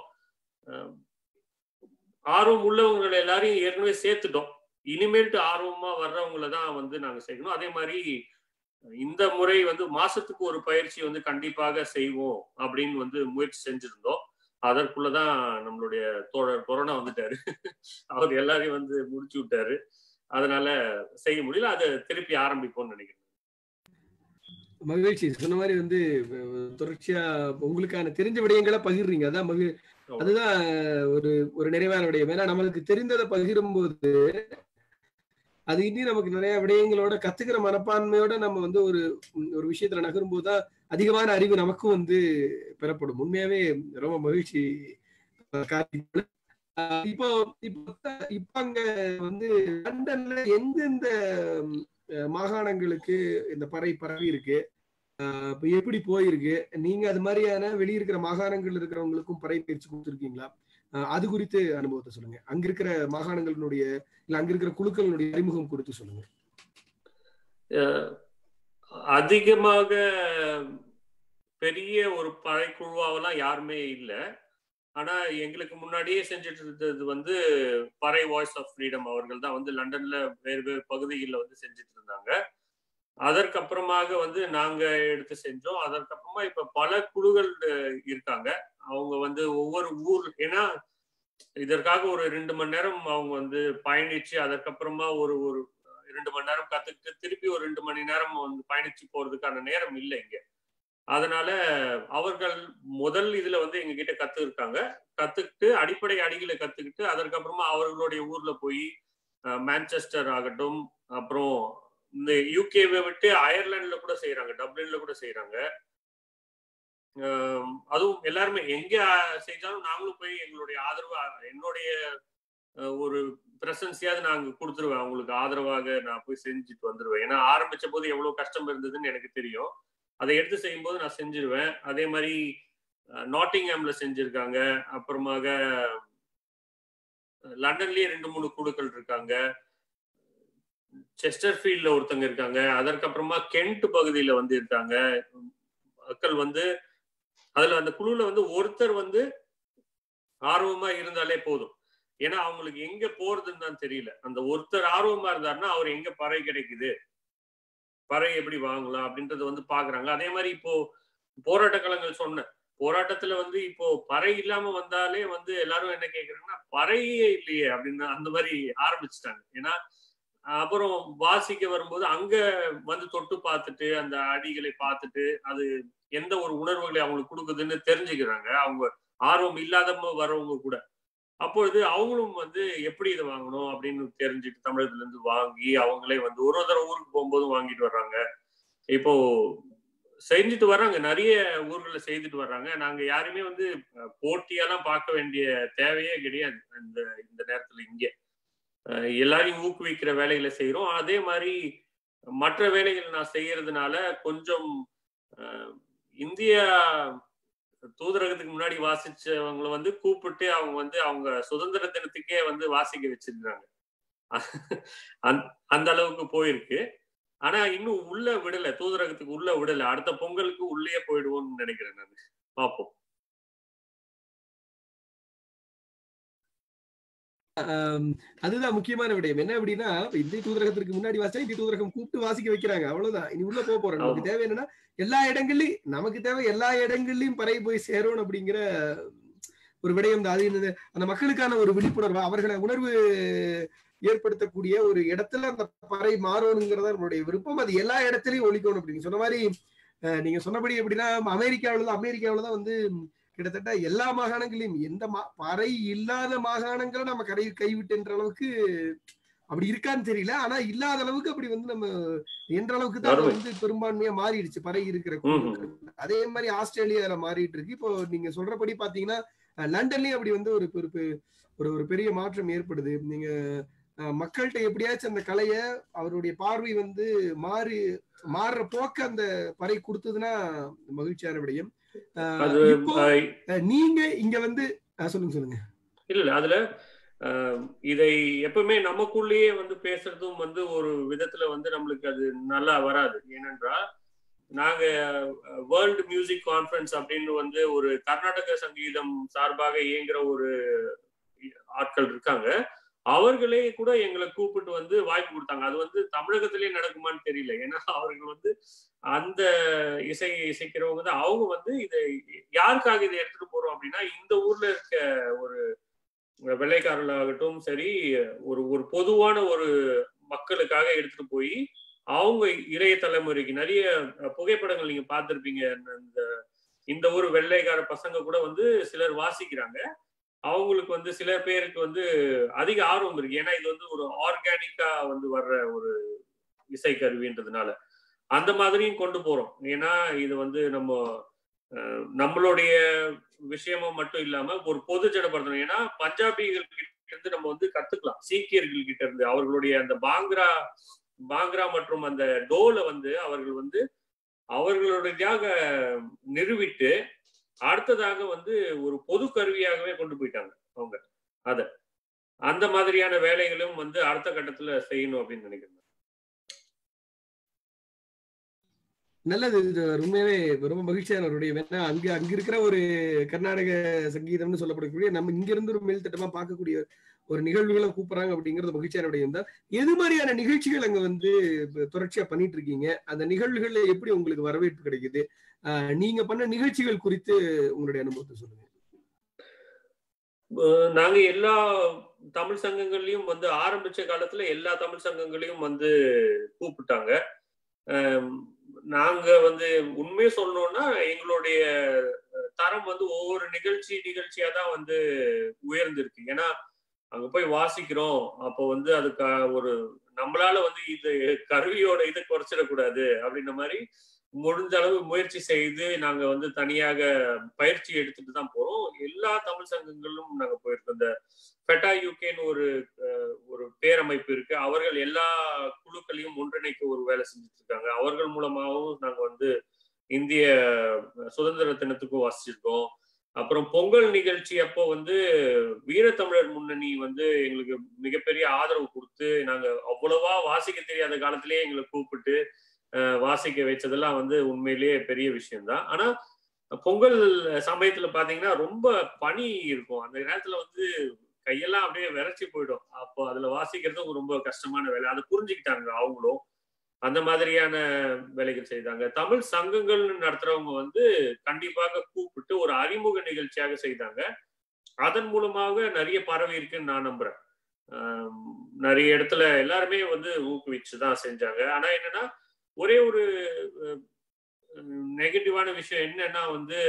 ஆர்வம் உள்ளவங்களை எல்லாரையும் ஏற்கனவே சேர்த்துட்டோம். இனிமேல்ட்டு ஆர்வமா வர்றவங்களை தான் வந்து நாங்க செய்யணும். அதே மாதிரி இந்த முறை வந்து மாசத்துக்கு ஒரு பயிற்சி வந்து கண்டிப்பாக செய்வோம் அப்படின்னு வந்து முயற்சி செஞ்சிருந்தோம். அதற்குள்ளதான் நம்மளுடைய தோழர் கொரோனா வந்துட்டாரு. அவர் எல்லாரையும் வந்து முடிச்சு விட்டாரு. அதனால செய்ய முடியல. அதை திருப்பி ஆரம்பிப்போம்னு நினைக்கிறேன். மகிழ்ச்சி. சொன்ன மாதிரி வந்து தொடர்ச்சியா உங்களுக்கான தெரிஞ்ச விடயங்களை பகிர்றீங்க. அதான் மகிழ் அதுதான் ஒரு ஒரு நிறைவான விடயம். ஏன்னா நம்மளுக்கு தெரிந்ததை பகிரும் போது அது இன்னும் நமக்கு நிறைய விடயங்களோட கத்துக்கிற மனப்பான்மையோட நம்ம வந்து ஒரு ஒரு விஷயத்துல நகரும் போதுதான் அதிகமான அறிவு நமக்கும் வந்து பெறப்படும். உண்மையாவே ரொம்ப மகிழ்ச்சி. இப்போ இப்ப இப்ப அங்க வந்து லண்டன்ல எந்தெந்த மாகாணங்களுக்கு இந்த பறை பரவி இருக்கு, இப்ப எப்படி போயிருக்கு, நீங்க அது மாதிரியான வெளியிருக்கிற மாகாணங்கள் இருக்கிறவங்களுக்கும் பறை பயிற்சி கொடுத்துருக்கீங்களா? அது குறித்து அனுபவத்தை சொல்லுங்க. அங்க இருக்கிற மாகாணங்களுடைய இல்ல அங்க இருக்கிற குழுக்களுடைய அறிமுகம் குறித்து சொல்லுங்க. அதிகமாக பெரிய ஒரு பறைக்குழுவாவெல்லாம் யாருமே இல்லை. ஆனா எங்களுக்கு முன்னாடியே செஞ்சுட்டு இருந்தது வந்து பறை வாய்ஸ் ஆஃப் ஃப்ரீடம் அவர்கள் தான் வந்து லண்டன்ல வேறு வேறு பகுதிகளில் வந்து செஞ்சுட்டு இருந்தாங்க. அதற்கப்புறமாக வந்து நாங்க எடுத்து செஞ்சோம். அதற்கப்புறமா இப்ப பல குழுக்கள் இருக்காங்க. அவங்க வந்து ஒவ்வொரு ஊர், ஏன்னா இதற்காக ஒரு ரெண்டு மணி நேரம் அவங்க வந்து பயணிச்சு அதற்கப்புறமா ஒரு ஒரு ரெண்டு மணி நேரம் கத்துக்கிட்டு திருப்பி ஒரு ரெண்டு மணி நேரம் வந்து பயணிச்சு போறதுக்கான நேரம் இல்லை இங்க. அதனால அவர்கள் முதல் இதுல வந்து எங்க கிட்ட கத்து இருக்காங்க. கத்துக்கிட்டு அடிப்படை அடிகளை கத்துக்கிட்டு அதற்கப்புறமா அவர்களுடைய ஊர்ல போய் மான்செஸ்டர் ஆகட்டும், அப்புறம் இந்த யூகேவை விட்டு அயர்லாந்துல கூட செய்யறாங்க, டப்ளின்ல கூட செய்யறாங்க. அதுவும் எல்லாருமே எங்க செஞ்சாலும் நாங்களும் போய் எங்களுடைய ஆதரவு, என்னுடைய ஒரு பிரசன்ஸையாவது நாங்க கொடுத்துருவேன் அவங்களுக்கு ஆதரவாக. நான் போய் செஞ்சுட்டு வந்துருவேன். ஏன்னா ஆரம்பிச்ச போது எவ்வளவு கஷ்டம் இருந்ததுன்னு எனக்கு தெரியும். அதை எடுத்து செய்யும் போது நான் செஞ்சிருவேன். அதே மாதிரி நாட்டிங்ஹாம்ல செஞ்சிருக்காங்க. அப்புறமாக லண்டன்லயே ரெண்டு மூணு குழுக்கள் இருக்காங்க. செஸ்டர்ஃபீல்ட்ல ஒருத்தங்க இருக்காங்க. அதற்கப்புறமா கென்ட் பகுதியில வந்து இருக்காங்க மக்கள் வந்து. அதுல அந்த குழுல வந்து ஒருத்தர் வந்து ஆர்வமா இருந்தாலே போதும். ஏன்னா அவங்களுக்கு எங்க போறதுன்னு தான் தெரியல. அந்த ஒருத்தர் ஆர்வமா இருந்தாருன்னா அவர் எங்க பறை கிடைக்குது, பறை எப்படி வாங்கலாம் அப்படின்றத வந்து பாக்குறாங்க. அதே மாதிரி இப்போ போராட்ட களங்கள் சொன்ன போராட்டத்துல வந்து இப்போ பறை இல்லாம வந்தாலே வந்து எல்லாரும் என்ன கேக்குறாங்கன்னா பறையே இல்லையே அப்படின்னு அந்த மாதிரி ஆரம்பிச்சுட்டாங்க. ஏன்னா அப்புறம் வாசிக்க வரும்போது அங்க வந்து தொட்டு பார்த்துட்டு அந்த அடிகளை பார்த்துட்டு அது எந்த ஒரு உணர்வுகளை அவங்களுக்கு கொடுக்குதுன்னு தெரிஞ்சுக்கிறாங்க. அவங்க ஆர்வம் இல்லாதவங்க வரவங்க கூட. அப்பொழுது அவங்களும் வந்து எப்படி இதை வாங்கணும் அப்படின்னு தெரிஞ்சுட்டு தமிழகத்துல இருந்து வாங்கி அவங்களே வந்து ஒரு ஒரு தடவை ஊருக்கு போகும்போதும் வாங்கிட்டு வர்றாங்க. இப்போ செஞ்சுட்டு வர்றாங்க, நிறைய ஊர்களை செய்துட்டு வர்றாங்க. நாங்க யாருமே வந்து போட்டியெல்லாம் பார்க்க வேண்டிய தேவையே கிடையாது. இந்த இந்த நேரத்துல இங்கே எல்லாரையும் ஊக்குவிக்கிற வேலைகளை செய்யறோம். அதே மாதிரி மற்ற வேலைகள் நான் செய்யறதுனால கொஞ்சம் இந்தியா தூதரகத்துக்கு முன்னாடி வாசிச்சவங்களை வந்து கூப்பிட்டு அவங்க வந்து அவங்க சுதந்திர தினத்துக்கே வந்து வாசிக்க வச்சிருக்காங்க. அந்த அளவுக்கு போயிருக்கு. ஆனா இன்னும் உள்ள விடல, தூதரகத்துக்கு உள்ள விடல. அடுத்த பொங்கலுக்கு உள்ளே போயிடுவோம்னு நினைக்கிறேன் நான். பார்ப்போம். அதுதான் முக்கியமான விடயம். என்ன அப்படின்னா இந்திய தூதரகத்திற்கு முன்னாடி வாசிச்சா இந்திய தூதரகம் கூப்பிட்டு வாசிக்க வைக்கிறாங்க, அவ்வளவுதான். இனி உள்ள போக போறோம். நமக்கு தேவை என்னன்னா எல்லா இடங்கள்லயும் நமக்கு தேவை எல்லா இடங்கள்லயும் பறை போய் சேரும் அப்படிங்கிற ஒரு விடயம் தான். அது அந்த மக்களுக்கான ஒரு விழிப்புணர்வு, அவர்களை உணர்வு ஏற்படுத்தக்கூடிய ஒரு இடத்துல அந்த பறை மாறணுங்கிறதா நம்மளுடைய விருப்பம். அது எல்லா இடத்துலயும் ஒழிக்கணும் அப்படின்னு சொன்ன மாதிரி நீங்க சொன்னபடி எப்படின்னா அமெரிக்காவில தான் அமெரிக்காவில தான் வந்து கிட்டத்தட்ட எல்லா மாகாணங்களையும் எந்த மா பறை இல்லாத மாகாணங்களை நம்ம கடை கைவிட்டுன்ற அளவுக்கு அப்படி இருக்கான்னு தெரியல. ஆனா இல்லாத அளவுக்கு அப்படி வந்து நம்ம என்ற அளவுக்கு தான் வந்து பெரும்பான்மையா மாறிடுச்சு பறை இருக்கிற. அதே மாதிரி ஆஸ்திரேலியால மாறிட்டு இருக்கு. இப்போ நீங்க சொல்றபடி பாத்தீங்கன்னா லண்டன்லயும் அப்படி வந்து ஒரு ஒரு ஒரு பெரிய மாற்றம் ஏற்படுது. நீங்க மக்கள்கிட்ட எப்படியாச்சும் அந்த கலைய அவருடைய பார்வை வந்து மாறி மாறுற போக்க அந்த பறை கொடுத்ததுன்னா மகிழ்ச்சியான விடயம். இப்போ நீங்க இங்க வந்து சொல்லுங்க சொல்லுங்க. இல்ல இல்ல அதுல இதை எப்பவுமே நமக்குள்ளேயே வந்து பேசுறதும் வந்து ஒரு விதத்துல வந்து நம்மளுக்கு அது நல்லா வராது. ஏனென்றால் நாங்க வேர்ல்டு மியூசிக் கான்ஃபரன்ஸ் அப்படின்னு வந்து ஒரு கர்நாடக சங்கீதம் சார்பாக இயங்குற ஒரு ஆட்கள் இருக்காங்க. அவர்களே கூட எங்களை கூப்பிட்டு வந்து வாய்ப்பு கொடுத்தாங்க. அது வந்து தமிழகத்திலே நடக்குமான்னு தெரியல. ஏன்னா அவர்கள் வந்து அந்த இசை இசைக்கிறவங்க தான். அவங்க வந்து இதை யாருக்காக இதை எடுத்துட்டு போறோம் அப்படின்னா, இந்த ஊர்ல இருக்க ஒரு வெள்ளைக்காரர்களாகட்டும் சரி, ஒரு ஒரு பொதுவான ஒரு மக்களுக்காக எடுத்துட்டு போய் அவங்க இளைய தலைமுறைக்கு நிறைய புகைப்படங்கள் நீங்க பார்த்திருப்பீங்க. இந்த இந்த ஒரு வெள்ளைக்கார பசங்க கூட வந்து சிலர் வாசிக்கிறாங்க. அவங்களுக்கு வந்து சில பேருக்கு வந்து அதிக ஆர்வம் இருக்கு. ஏன்னா இது வந்து ஒரு ஆர்கானிக்கா வந்து வர்ற ஒரு இசை கருவின்றதுனால அந்த மாதிரியும் கொண்டு போறோம். ஏன்னா இது வந்து நம்ம நம்மளுடைய விஷயமும் மட்டும் இல்லாம ஒரு பொது ஜனப்படுத்தணும். ஏன்னா பஞ்சாபிகள் கிட்ட இருந்து நம்ம வந்து கத்துக்கலாம், சீக்கியர்கள் கிட்ட இருந்து அவர்களுடைய அந்த பாங்க்ரா பாங்க்ரா மற்றும் அந்த டோலை வந்து அவர்கள் வந்து அவர்களுடையதாக நிறுவிட்டு அடுத்ததாக வந்து ஒரு பொது கருவியாகவே கொண்டு போயிட்டாங்க அவங்க. அத அந்த மாதிரியான வேலைகளும் வந்து அடுத்த கட்டத்துல செய்யணும் அப்படின்னு நினைக்கிறேன். நல்லது. இது உண்மையாவே ரொம்ப மகிழ்ச்சியானவருடைய வேணா அங்க அங்க இருக்கிற ஒரு கர்நாடக சங்கீதம்னு சொல்லப்படக்கூடிய நம்ம இங்க இருந்து ஒரு மேல்தட்டமா பார்க்கக்கூடிய ஒரு நிகழ்வுகளை கூப்பிடுறாங்க அப்படிங்கிறது மகிழ்ச்சியான விடயம் தான். எது மாதிரியான நிகழ்ச்சிகள் அங்க வந்து தொடர்ச்சியா பண்ணிட்டு இருக்கீங்க? அந்த நிகழ்வுகள்ல எப்படி உங்களுக்கு வரவேற்பு கிடைக்குது? ஆஹ் நீங்க பண்ண நிகழ்ச்சிகள் குறித்து உங்களுடைய அனுபவத்தை சொல்லுங்க. நாங்க எல்லா தமிழ் சங்கங்கள்லயும் வந்து ஆரம்பிச்ச காலத்துல எல்லா தமிழ் சங்கங்களையும் வந்து கூப்பிட்டாங்க. நாங்க வந்து உண்மையை சொல்லணும்னா எங்களுடைய தரம் வந்து ஒவ்வொரு நிகழ்ச்சி நிகழ்ச்சியா தான் வந்து உயர்ந்திருக்கு. ஏன்னா அங்க போய் வாசிக்கிறோம், அப்போ வந்து அதுக்கு ஒரு நம்மளால வந்து இது கருவியோட இதை குறைச்சிடக்கூடாது அப்படின்ற மாதிரி முடிஞ்ச அளவு முயற்சி செய்து நாங்க வந்து தனியாக பயிற்சி எடுத்துட்டு தான் போறோம். எல்லா தமிழ் சங்கங்களும் நாங்க போயிருக்கோம். இந்த ஃபெட்டா யூகேன்னு ஒரு ஒரு பேரமைப்பு இருக்கு. அவர்கள் எல்லா குழுக்களையும் ஒன்றிணைக்க ஒரு வேலை செஞ்சுட்டு இருக்காங்க. அவர்கள் மூலமாகவும் நாங்க வந்து இந்திய சுதந்திர தினத்துக்கும் வாசிச்சிருக்கோம். அப்புறம் பொங்கல் நிகழ்ச்சி அப்போ வந்து வீரத்தமிழர் முன்னணி வந்து எங்களுக்கு மிகப்பெரிய ஆதரவு கொடுத்து நாங்க அவ்வளவா வாசிக்க தெரியாத காலத்திலேயே எங்களை கூப்பிட்டு வாசிக்க வச்சதெல்லாம் வந்து உண்மையிலேயே பெரிய விஷயம்தான். ஆனா பொங்கல் சமயத்துல பாத்தீங்கன்னா ரொம்ப பனி இருக்கும். அந்த நேரத்துல வந்து கையெல்லாம் அப்படியே விரைச்சி போயிடும். அப்போ அதுல வாசிக்கிறது ரொம்ப கஷ்டமான வேலை. அதை புரிஞ்சுக்கிட்டாங்க அவங்களும். அந்த மாதிரியான வேலைகள் செய்தாங்க. தமிழ் சங்கங்கள் நடத்துறவங்க வந்து கண்டிப்பாக கூப்பிட்டு ஒரு அறிமுக நிகழ்ச்சியாக செய்தாங்க. அதன் மூலமாக நிறைய பரவி இருக்குன்னு நான் நம்புறேன். நிறைய இடத்துல எல்லாருமே வந்து ஊக்குவிச்சுதான் செஞ்சாங்க. ஆனா என்னன்னா ஒரே ஒரு நெகட்டிவான விஷயம் என்னன்னா வந்து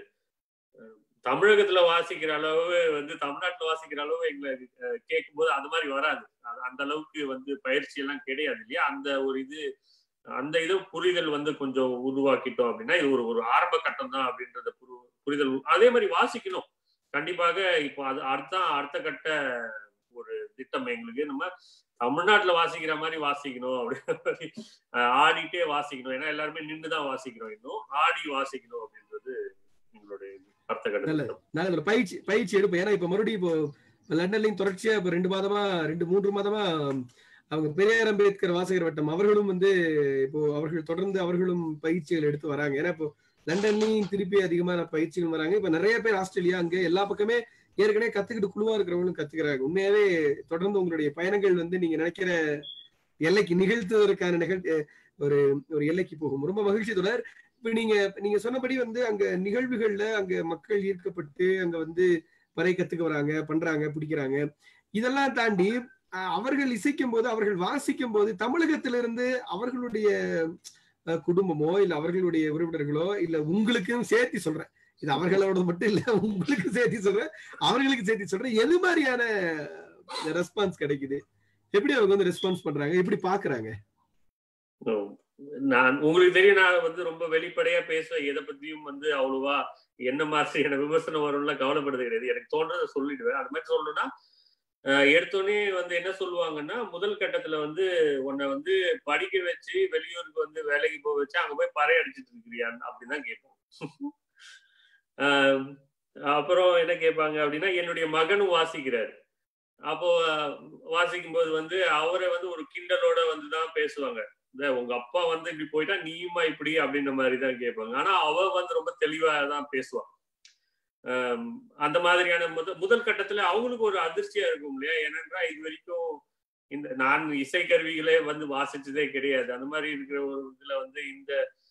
தமிழகத்துல வாசிக்கிற அளவு வந்து தமிழ்நாட்டுல வாசிக்கிற அளவு எங்களை கேட்கும் போது அது மாதிரி வராது. அந்த அளவுக்கு வந்து பயிற்சி எல்லாம் கிடையாது இல்லையா? அந்த ஒரு இது அந்த இது புரிதல் வந்து கொஞ்சம் உருவாக்கிட்டோம் அப்படின்னா இது ஒரு ஒரு ஆரம்ப கட்டம் தான் அப்படின்றத புரிதல். அதே மாதிரி வாசிக்கணும் கண்டிப்பாக. இப்போ அது அடுத்த அடுத்த கட்ட ஒரு திட்டம் எங்களுக்கு. நம்ம தமிழ்நாட்டுல வாசிக்கிற மாதிரி வாசிக்கணும் அப்படின்ற மாதிரி ஆடிட்டே வாசிக்கணும். ஏன்னா எல்லாருமே நின்றுதான் வாசிக்கிறோம். இன்னும் ஆடி வாசிக்கணும் அப்படின்றது எங்களுடைய அடுத்த கட்ட பயிற்சி பயிற்சி எடுப்போம். ஏன்னா இப்ப மறுபடியும் இப்போ லண்டன்லையும் தொடர்ச்சியா இப்ப ரெண்டு மாதமா ரெண்டு மூன்று மாதமா அவங்க பெரியார் அம்பேத்கர் வாசகர் வட்டம் அவர்களும் வந்து இப்போ அவர்கள் தொடர்ந்து அவர்களும் பயிற்சிகள் எடுத்து வராங்க. ஏன்னா இப்போ லண்டன்லையும் திருப்பி அதிகமான பயிற்சிகள் வராங்க. இப்ப நிறைய பேர் ஆஸ்திரேலியா அங்க எல்லா பக்கமே ஏற்கனவே கத்துக்கிட்டு குழுவா இருக்கிறவங்களும் கத்துக்கிறாங்க. உண்மையாவே தொடர்ந்து உங்களுடைய பயணங்கள் வந்து நீங்க நினைக்கிற எல்லைக்கு நிகழ்த்துவதற்கான நிகழ் ஒரு ஒரு எல்லைக்கு போகும். ரொம்ப மகிழ்ச்சி தொடர். இப்ப நீங்க நீங்க சொன்னபடி வந்து அங்க நிகழ்வுகள்ல அங்க மக்கள் ஈர்க்கப்பட்டு அங்க வந்து பறை கத்துக்க வராங்க, பண்றாங்க, பிடிக்கிறாங்க. இதெல்லாம் தாண்டி அவர்கள் இசைக்கும் போது அவர்கள் வாசிக்கும் போது தமிழகத்திலிருந்து அவர்களுடைய குடும்பமோ இல்ல அவர்களுடைய உறவினர்களோ இல்ல உங்களுக்கும் சேர்த்து சொல்றேன், இது அவர்களோட மட்டும் இல்ல உங்களுக்கு சேர்த்து சொல்றேன், அவர்களுக்கு சேர்த்து சொல்றேன், எது மாதிரியான ரெஸ்பான்ஸ் கிடைக்குது? எப்படி அவங்க வந்து ரெஸ்பான்ஸ் பண்றாங்க, எப்படி பாக்குறாங்க? நான் உங்களுக்கு தெரியும், நான் வந்து ரொம்ப வெளிப்படையா பேசுவேன். எதை பத்தியும் வந்து அவ்வளவா என்ன மாதிரியான விமர்சனம் வரும்ல கவலைப்படுது கிடையாது. எனக்கு தோன்றதை சொல்லிடுவேன். அது மாதிரி சொல்லணும்னா எடுத்தோடனே வந்து என்ன சொல்லுவாங்கன்னா, முதல் கட்டத்துல வந்து உன்னை வந்து படிக்க வச்சு வெளியூருக்கு வந்து வேலைக்கு போக வச்சு அங்க போய் பறை அடிச்சுட்டு இருக்கிறியான்னு அப்படிதான் கேட்போம். ஆஹ் அப்புறம் என்ன கேட்பாங்க அப்படின்னா, என்னுடைய மகனும் வாசிக்கிறாரு. அப்போ வாசிக்கும் போது வந்து அவரை வந்து ஒரு கிண்டலோட வந்துதான் பேசுவாங்க. இந்த உங்க அப்பா வந்து இப்படி போயிட்டா நீயுமா இப்படி அப்படின்ற மாதிரிதான் கேட்பாங்க. ஆனா அவ வந்து ரொம்ப தெளிவா தான் பேசுவான். அந்த மாதிரியான முதல் முதல் கட்டத்துல அவங்களுக்கு ஒரு அதிர்ச்சியா இருக்கும் இல்லையா? ஏனென்றா இது வரைக்கும் இந்த நான் இசைக்கருவிகளே வந்து வாசிச்சதே கிடையாது. அந்த மாதிரி இருக்கிற ஒரு இதுல வந்து இந்த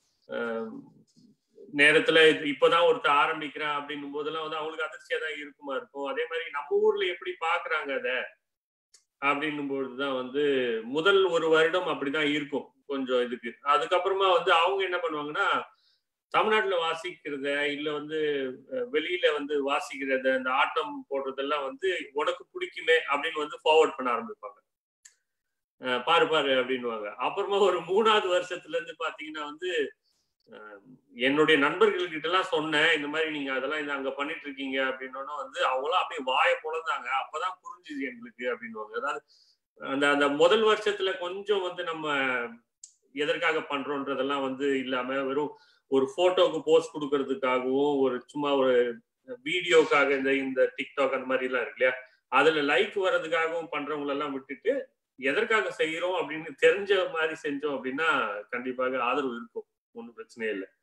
நேரத்துல இப்பதான் ஒருத்தர் ஆரம்பிக்கிறான் அப்படின்னும் போதெல்லாம் வந்து அவங்களுக்கு அதிர்ச்சியா தான் இருக்குமா இருக்கும். அதே மாதிரி நம்ம ஊர்ல எப்படி பாக்குறாங்க அத அப்படின்னும் பொழுதுதான் வந்து முதல் ஒரு வருடம் அப்படிதான் இருக்கும் கொஞ்சம் இதுக்கு. அதுக்கப்புறமா வந்து அவங்க என்ன பண்ணுவாங்கன்னா, தமிழ்நாட்டுல வாசிக்கிறத இல்ல வந்து வெளியில வந்து வாசிக்கிறத இந்த ஆட்டம் போடுறதெல்லாம் வந்து உனக்கு பிடிக்குமே அப்படின்னு வந்து ஃபார்வர்ட் பண்ண ஆரம்பிப்பாங்க. பாரு பாரு அப்படின்னுவாங்க. அப்புறமா ஒரு மூணாவது வருஷத்துல இருந்து பாத்தீங்கன்னா வந்து என்னுடைய நண்பர்கள் கிட்ட எல்லாம் சொன்னேன், இந்த மாதிரி நீங்க அதெல்லாம் இந்த அங்க பண்ணிட்டு இருக்கீங்க அப்படின்னா வந்து அவங்களாம் அப்படியே வாயை பொழந்தாங்க. அப்பதான் புரிஞ்சுது எங்களுக்கு அப்படின்னுவாங்க. அதாவது அந்த அந்த முதல் வருஷத்துல கொஞ்சம் வந்து நம்ம எதற்காக பண்றோன்றதெல்லாம் வந்து இல்லாம வெறும் ஒரு போட்டோக்கு போஸ்ட் கொடுக்கறதுக்காகவும் ஒரு சும்மா ஒரு வீடியோக்காக இந்த இந்த டிக்டாக் அந்த மாதிரி எல்லாம் இருக்கு இல்லையா, அதுல லைக் வர்றதுக்காகவும் பண்றவங்க எல்லாம் விட்டுட்டு எதற்காக செய்யறோம் அப்படின்னு தெரிஞ்ச மாதிரி செஞ்சோம் அப்படின்னா கண்டிப்பாக ஆதரவு இருக்கும். ஒன்றும் பிரச்சனையே இல்லை.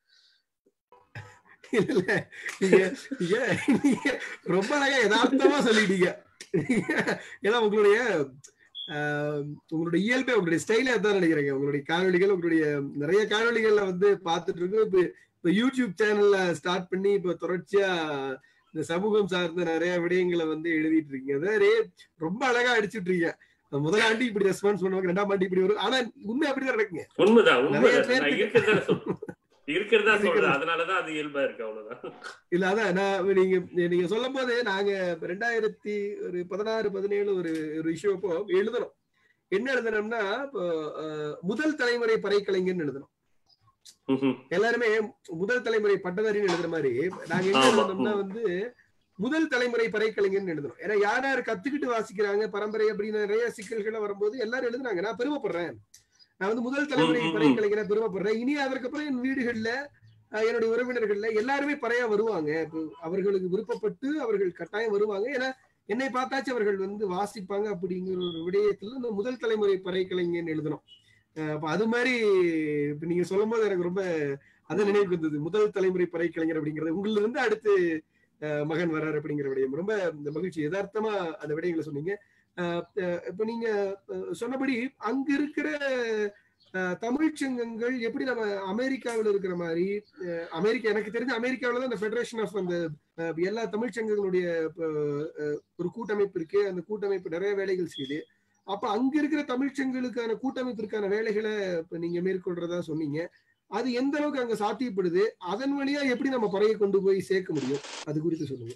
ரொம்ப அழகா யதார்த்தமா சொல்லிட்டீங்க. ஏன்னா உங்களுடைய உங்களுடைய இயல்பே உங்களுடைய ஸ்டைலே தான் நினைக்கிறேங்க. உங்களுடைய காணொலிகள் உங்களுடைய நிறைய காணொலிகள்ல வந்து பார்த்துட்டு இருக்கு. இப்ப இப்ப யூடியூப் சேனல்ல ஸ்டார்ட் பண்ணி இப்ப தொடர்ச்சியா இந்த சமூகம் சார்ந்த நிறைய விடயங்களை வந்து எழுதிட்டு இருக்கீங்க. அதாவது ரொம்ப அழகா அடிச்சுட்டு இருக்கீங்க. முதல் ஆண்டு இப்படி ரெஸ்பான்ஸ் பண்ணுவாங்க, ரெண்டாம் ஆண்டு இப்படி வரும். ஆனா உண்மை அப்படிதான் நடக்குங்க. உண்மைதான் இருக்கிறதா சொல்றேன். அதனாலதான் அது இயல்பா இருக்கு. அவ்வளவுதான். இல்ல அதான் நான் நீங்க நீங்க சொல்லும் போது நாங்க ரெண்டாயிரத்தி ஒரு பதினாறு பதினேழு ஒரு ஒரு இஷ்யூ அப்போ எழுதணும். என்ன எழுதணும்னா இப்போ முதல் தலைமுறை பறைக்கலைஞர்னு எழுதணும். எல்லாருமே முதல் தலைமுறை பட்டதாரின்னு எழுதுற மாதிரி நாங்க என்ன எழுதணும்னா வந்து முதல் தலைமுறை பறைக்கலைஞர்னு எழுதணும். ஏன்னா யார் யார் கத்துக்கிட்டு வாசிக்கிறாங்க பரம்பரை அப்படின்னு நிறைய சிக்கல்களை வரும்போது எல்லாரும் எழுதுனாங்க. நான் பெருமைப்படுறேன், நான் வந்து முதல் தலைமுறை பறைக்கலைஞரை பெருமைப்படுறேன். இனி அதற்கப்புறம் என் வீடுகள்ல என்னுடைய உறவினர்கள்ல எல்லாருமே பறையா வருவாங்க. அவர்களுக்கு விருப்பப்பட்டு அவர்கள் கட்டாயம் வருவாங்க. ஏன்னா என்னை பார்த்தாச்சு அவர்கள் வந்து வாசிப்பாங்க அப்படிங்கிற ஒரு விடயத்துல இந்த முதல் தலைமுறை பறைக்கலைஞர்னு எழுதணும். அப்ப அது மாதிரி இப்ப நீங்க சொல்லும் போது எனக்கு ரொம்ப அதை நினைவுக்கு வந்தது. முதல் தலைமுறை பறைக்கலைஞர் அப்படிங்கிறது உங்கள இருந்து அடுத்து மகன் வர்றாரு அப்படிங்கிற விடயம் ரொம்ப இந்த மகிழ்ச்சி. யதார்த்தமா அந்த விடயங்களை சொன்னீங்க. இப்ப நீங்க சொன்னபடி அங்க இருக்கிற தமிழ்ச்சங்கங்கள் எப்படி நம்ம அமெரிக்காவில் இருக்கிற மாதிரி, அமெரிக்கா எனக்கு தெரிஞ்ச அமெரிக்காவில தான் இந்த ஃபெடரேஷன் ஆஃப் அந்த எல்லா தமிழ்ச்சங்கங்களுடைய ஒரு கூட்டமைப்பு இருக்கு. அந்த கூட்டமைப்பு நிறைய வேலைகள் செய்யுது. அப்ப அங்க இருக்கிற தமிழ்ச்சங்களுக்கான கூட்டமைப்பிற்கான வேலைகளை இப்ப நீங்க மேற்கொள்றதா சொன்னீங்க. அது எந்த அளவுக்கு அங்க சாத்தியப்படுது, அதன் வழியா எப்படி நம்ம பறையை கொண்டு போய் சேர்க்க முடியும், அது குறித்து சொல்லுங்க.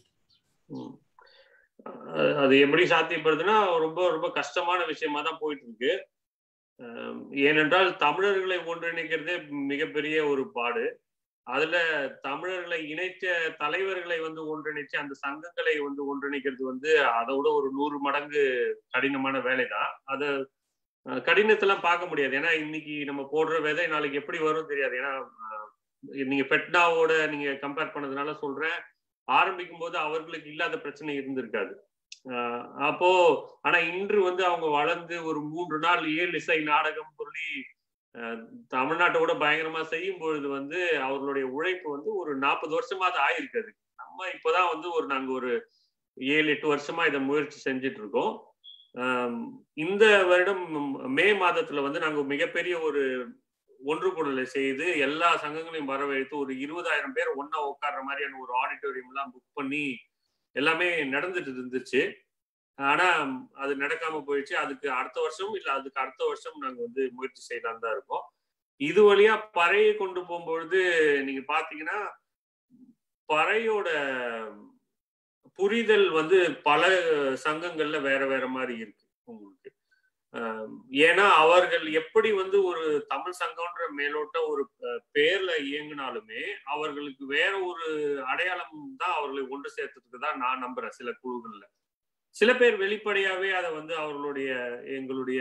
அது எப்படி சாத்தியப்படுதுன்னா ரொம்ப ரொம்ப கஷ்டமான விஷயமா தான் போயிட்டு இருக்கு. ஏனென்றால் தமிழர்களை ஒன்றிணைக்கிறதே மிகப்பெரிய ஒரு பாடு. அதுல தமிழர்களை இணைச்ச தலைவர்களை வந்து ஒன்றிணைச்சு அந்த சங்கங்களை வந்து ஒன்றிணைக்கிறது வந்து அதோட ஒரு நூறு மடங்கு கடினமான வேலைதான். அது கடினத்தெல்லாம் பார்க்க முடியாது. ஏன்னா இன்னைக்கு நம்ம போடுற விதை நாளைக்கு எப்படி வரும் தெரியாது. ஏன்னா நீங்க பெட்னாவோட நீங்க கம்பேர் பண்ணதுனால சொல்றேன், ஆரம்பிக்கும் போது அவர்களுக்கு இல்லாத பிரச்சனை இருந்திருக்காது. ஆஹ் அப்போ ஆனா இன்று வந்து அவங்க வளர்ந்து ஒரு மூன்று நாள் ஏழு இசை நாடகம் சொல்லி தமிழ்நாட்டோட பயங்கரமா செய்யும் பொழுது வந்து அவர்களுடைய உழைப்பு வந்து ஒரு நாற்பது வருஷமா அது ஆயிருக்காது. நம்ம இப்பதான் வந்து ஒரு நாங்க ஒரு ஏழு எட்டு வருஷமா இதை முயற்சி செஞ்சுட்டு இருக்கோம். இந்த வருடம் மே மாதத்துல வந்து நாங்க மிகப்பெரிய ஒரு ஒன்று கூடலை செய்து எல்லா சங்கங்களையும் வரவழைத்து ஒரு இருபதாயிரம் பேர் ஒன்னா உட்கார்ற மாதிரியான ஒரு ஆடிட்டோரியம் எல்லாம் புக் பண்ணி எல்லாமே நடந்துட்டு இருந்துச்சு. ஆனா அது நடக்காம போயிடுச்சு. அதுக்கு அடுத்த வருஷம் இல்ல அதுக்கு அடுத்த வருஷம் நாங்க வந்து முயற்சி செய்யலாம் தான் இருக்கோம். இது வழியா பறையை கொண்டு போகும்பொழுது நீங்க பாத்தீங்கன்னா பறையோட புரிதல் வந்து பல சங்கங்கள்ல வேற வேற மாதிரி இருக்கு உங்களுக்கு. ஏன்னா அவர்கள் எப்படி வந்து ஒரு தமிழ் சங்கம்ன்ற மேலோட்ட ஒரு பேர்ல இயங்கினாலுமே அவர்களுக்கு வேற ஒரு அடையாளம் தான் அவர்களை ஒன்று சேர்த்துட்டு தான் நான் நம்புறேன் சில குழுக்கள்ல. சில பேர் வெளிப்படையாவே அதை வந்து அவர்களுடைய எங்களுடைய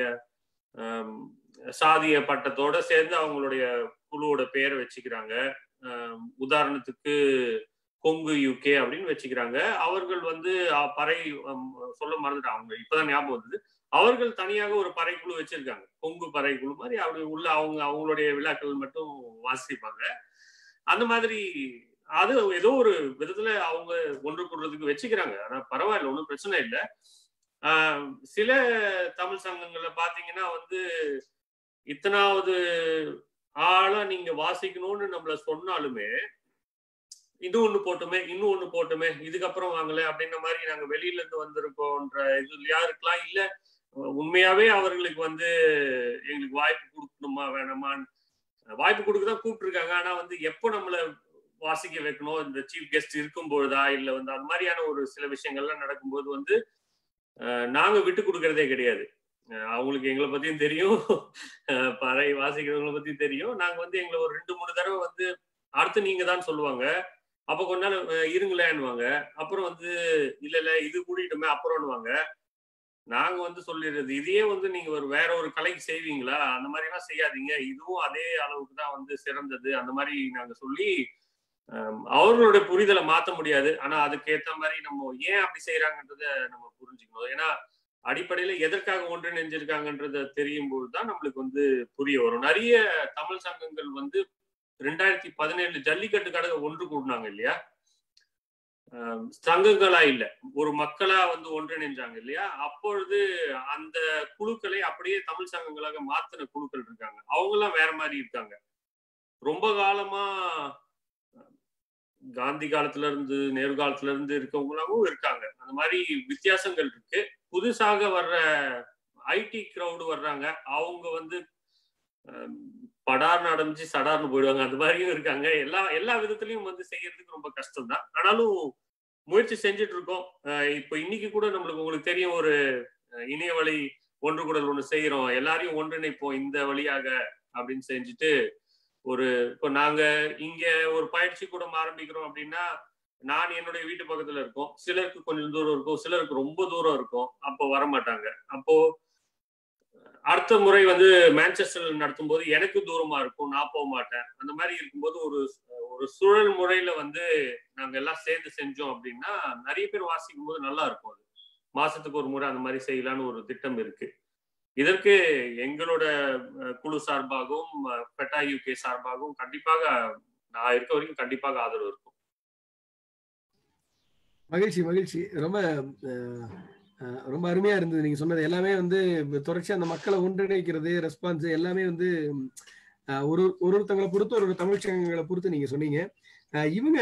சாதிய பட்டத்தோட சேர்ந்து அவங்களுடைய குழுவோட பேரை வச்சுக்கிறாங்க. உதாரணத்துக்கு கொங்கு யூகே அப்படின்னு வச்சுக்கிறாங்க. அவர்கள் வந்து பறை சொல்ல மறந்துட்டாங்க, அவங்க இப்பதான் ஞாபகம் வந்தது. அவர்கள் தனியாக ஒரு பறைக்குழு வச்சிருக்காங்க, கொங்கு பறைக்குழு மாதிரி. அப்படி உள்ள அவங்க அவங்களுடைய விழாக்கள் மட்டும் வாசிப்பாங்க. அந்த மாதிரி அது ஏதோ ஒரு விதத்துல அவங்க ஒன்று கூடுறதுக்கு வச்சுக்கிறாங்க. ஆனா பரவாயில்ல, ஒன்றும் பிரச்சனை இல்லை. ஆஹ் சில தமிழ் சங்கங்கள்ல பாத்தீங்கன்னா வந்து இத்தனாவது ஆளா நீங்க வாசிக்கணும்னு நம்மள சொன்னாலுமே இது ஒண்ணு போட்டுமே இன்னும் ஒண்ணு போட்டுமே இதுக்கப்புறம் வாங்கல அப்படின்ற மாதிரி நாங்க வெளியில இருந்து வந்திருக்கோன்ற இதுலயா இருக்கலாம். இல்ல உண்மையாவே அவர்களுக்கு வந்து எங்களுக்கு வாய்ப்பு கொடுக்கணுமா வேணாமான்னு வாய்ப்பு கொடுக்கதான் கூப்பிட்டு இருக்காங்க. ஆனா வந்து எப்போ நம்மள வாசிக்க வைக்கணும், இந்த சீஃப் கெஸ்ட் இருக்கும் பொழுதா இல்ல வந்து அந்த மாதிரியான ஒரு சில விஷயங்கள்லாம் நடக்கும்போது வந்து நாங்க விட்டு கொடுக்கறதே கிடையாது. அவங்களுக்கு எங்களை பத்தியும் தெரியும், பறை வாசிக்கிறவங்களை பத்தியும் தெரியும். நாங்க வந்து எங்களை ஒரு ரெண்டு மூணு தடவை வந்து அடுத்து நீங்க தான் சொல்லுவாங்க. அப்ப கொஞ்ச நாள் இருங்களேன்னுவாங்க. அப்புறம் வந்து இல்ல இல்ல இது கூட்டிட்டுமே அப்புறம்னுவாங்க. நாங்க வந்து சொல்லிடுறது, இதையே வந்து நீங்க ஒரு வேற ஒரு கலைக்கு செய்வீங்களா, அந்த மாதிரி எல்லாம் செய்யாதீங்க, இதுவும் அதே அளவுக்கு தான் வந்து சிறந்தது அந்த மாதிரி நாங்க சொல்லி அவர்களுடைய புரிதலை மாற்ற முடியாது. ஆனா அதுக்கு ஏற்ற மாதிரி நம்ம ஏன் அப்படி செய்யறாங்கன்றத நம்ம புரிஞ்சுக்கணும். ஏன்னா அடிப்படையில எதற்காக ஒன்றிணைஞ்சிருக்காங்கன்றத தெரியும் போதுதான் நம்மளுக்கு வந்து புரிய வரும். நிறைய தமிழ் சங்கங்கள் வந்து ரெண்டாயிரத்தி பதினேழு ஜல்லிக்கட்டுக்காக ஒன்று கூடினாங்க இல்லையா, சங்கங்களா இல்ல, ஒரு மக்களா வந்து ஒன்றிணைஞ்சாங்க இல்லையா. அப்பொழுது அந்த குழுக்களை அப்படியே தமிழ் சங்கங்களாக மாத்தின குழுக்கள் இருக்காங்க. அவங்க எல்லாம் வேற மாதிரி இருக்காங்க. ரொம்ப காலமா காந்தி காலத்துல இருந்து நேரு காலத்துல இருந்து இருக்கவங்களாவும் இருக்காங்க. அந்த மாதிரி வித்தியாசங்கள் இருக்கு. புதுசாக வர்ற ஐடி கிரௌடு வர்றாங்க, அவங்க வந்து படார்னு அடைஞ்சு சடார்னு போயிடுவாங்க. அந்த மாதிரியும் இருக்காங்க. எல்லா எல்லா விதத்திலையும் வந்து செய்யறதுக்கு ரொம்ப கஷ்டம் தான். ஆனாலும் முயற்சி செஞ்சுட்டு இருக்கோம். இப்போ இன்னைக்கு கூட நம்மளுக்கு உங்களுக்கு தெரியும், ஒரு இணைய வழி ஒன்று கூடல் ஒண்ணு செய்யறோம், எல்லாரையும் ஒன்றிணைப்போம் இந்த வழியாக அப்படின்னு செஞ்சுட்டு ஒரு இப்போ நாங்க இங்க ஒரு பயிற்சி கூடம் ஆரம்பிக்கிறோம் அப்படின்னா நான் என்னுடைய வீட்டு பக்கத்துல இருக்கோம், சிலருக்கு கொஞ்சம் தூரம் இருக்கும், சிலருக்கு ரொம்ப தூரம் இருக்கும், அப்போ வரமாட்டாங்க. அப்போ அடுத்த முறை வந்து மான்செஸ்டர்ல நடத்தும் போது எனக்கு தூரமா இருக்கும், நான் போக மாட்டேன். அந்த மாதிரி இருக்கும்போது ஒரு ஒரு சுழல் முறையில வந்து நாங்க எல்லாம் சேர்ந்து செஞ்சோம் அப்படின்னா நிறைய பேர் வாசிக்கும் போது நல்லா இருக்கும். அது மாசத்துக்கு ஒரு முறை அந்த மாதிரி செய்யலான்னு ஒரு திட்டம் இருக்கு. இதற்கு எங்களோட குழு சார்பாகவும் பெட்டா யூகே சார்பாகவும் கண்டிப்பாக நான் இருக்க வரைக்கும் கண்டிப்பாக ஆதரவு இருக்கும். மகிழ்ச்சி மகிழ்ச்சி. ரொம்ப ரொம்ப அருமையா இருந்தது நீங்க சொன்னது எல்லாமே. வந்து தொடர்ச்சி அந்த மக்களை ஒன்றிணைக்கிறது, ரெஸ்பான்ஸ் எல்லாமே வந்து ஒரு ஒருத்தங்களை பொறுத்து ஒரு தமிழ் சங்கங்களை பொறுத்து நீங்க சொன்னீங்க. இவங்க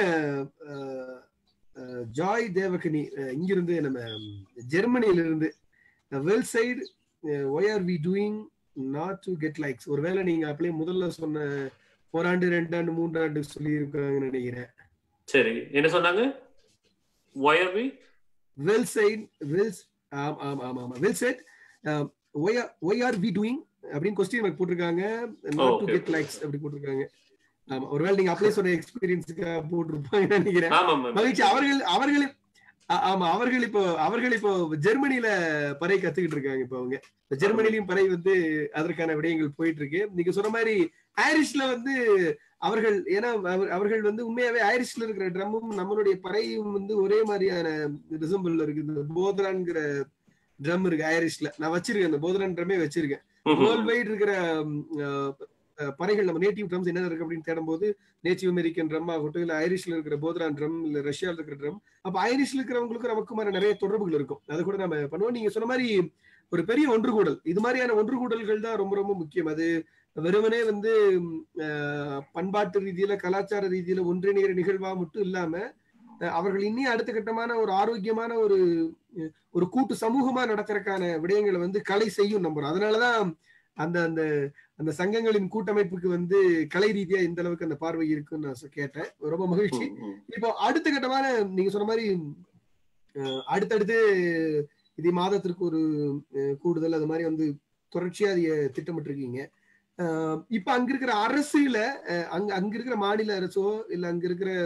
ஜாய் தேவகனி இங்கிருந்து நம்ம ஜெர்மனியில இருந்து well side why are we doing not to get likes, ஒருவேளை நீங்க அப்படியே முதல்ல சொன்ன ஓராண்டு ரெண்டாண்டு மூன்றாண்டு சொல்லி இருக்காங்கன்னு நினைக்கிறேன். சரி, என்ன சொன்னாங்க? why are we well said well ஆம் ஆம் ஆம் ஆமா well said why are why are we doing அப்படிን क्वेश्चन மார்க் போட்டுருக்காங்க, not to get likes அப்படி போட்டுருக்காங்க. ஆமா, ஒருவேளை நீங்க அப்ளை சொன்ன எக்ஸ்பீரியன்ஸ்க்கு போட்டுருப்பாங்கன்னு நினைக்கிறேன். மகிழ்ச்சி. அவர்கள் அவர்கள் ஆமா அவர்கள் இப்போ அவர்கள் இப்போ ஜெர்மனியில பறை கத்துக்கிட்டு இருக்காங்க. இப்போ அவங்க ஜெர்மனிலையும் பறை வந்து அதற்கான விடயங்கள் போயிட்டு இருக்கு. நீங்க சொன்ன மாதிரி ஐரிஷ்ல வந்து அவர்கள், ஏன்னா அவர்கள் வந்து உண்மையாவே ஐரிஷ்ல இருக்கிற ட்ரம்மும் நம்மளுடைய பறையும் வந்து ஒரே மாதிரியான ரிசம்பிள் இருக்கு. இந்த போதரான்ங்கிற ட்ரம் இருக்கு ஐரிஷ்ல, நான் வச்சிருக்கேன், இந்த போதரான் ட்ரம்மே வச்சிருக்கேன். வேர்ல்ட் வைட் இருக்கிற பறைகள் நம்ம நேட்டிவ் ட்ரம்ஸ் என்ன இருக்கு அப்படின்னு தேடும் போது நேட்டிவ் அமெரிக்கன் ட்ரம் ஆகட்டும், இல்ல ஐரிஷ்ல இருக்கிற போதரான் ட்ரம், இல்ல ரஷ்யால இருக்கிற ட்ரம், அப்ப ஐரிஷ்ல இருக்கிறவங்களுக்கு நமக்கு நிறைய தொடர்புகள் இருக்கும். அது கூட நம்ம பண்ணுவோம். நீங்க சொன்ன மாதிரி ஒரு பெரிய ஒன்று கூடல், இது மாதிரியான ஒன்று கூடல்கள் தான் ரொம்ப ரொம்ப முக்கியம். அது வெறுமனே வந்து பண்பாட்டு ரீதியில கலாச்சார ரீதியில ஒன்றிணைகிற நிகழ்வா மட்டும் இல்லாம அவர்கள் இன்னி அடுத்த கட்டமான ஒரு ஆரோக்கியமான ஒரு ஒரு கூட்டு சமூகமா நடத்துறதுக்கான விடயங்களை வந்து கலை செய்யும் நம்புறோம். அதனாலதான் அந்த அந்த அந்த சங்கங்களின் கூட்டமைப்புக்கு வந்து கலை ரீதியா இந்த அளவுக்கு அந்த பார்வை இருக்குன்னு நான் கேட்டேன். ரொம்ப மகிழ்ச்சி. இப்போ அடுத்த கட்டமான நீங்க சொன்ன மாதிரி அடுத்தடுத்து இது மாதத்திற்கு ஒரு கூடுதல் அது மாதிரி வந்து தொடர்ச்சியா அதை திட்டமிட்டு இருக்கீங்க. இப்ப அங்க இருக்கிற அரசுல அங்க அங்க இருக்கிற மாநில அரசோ இல்ல அங்க இருக்கிற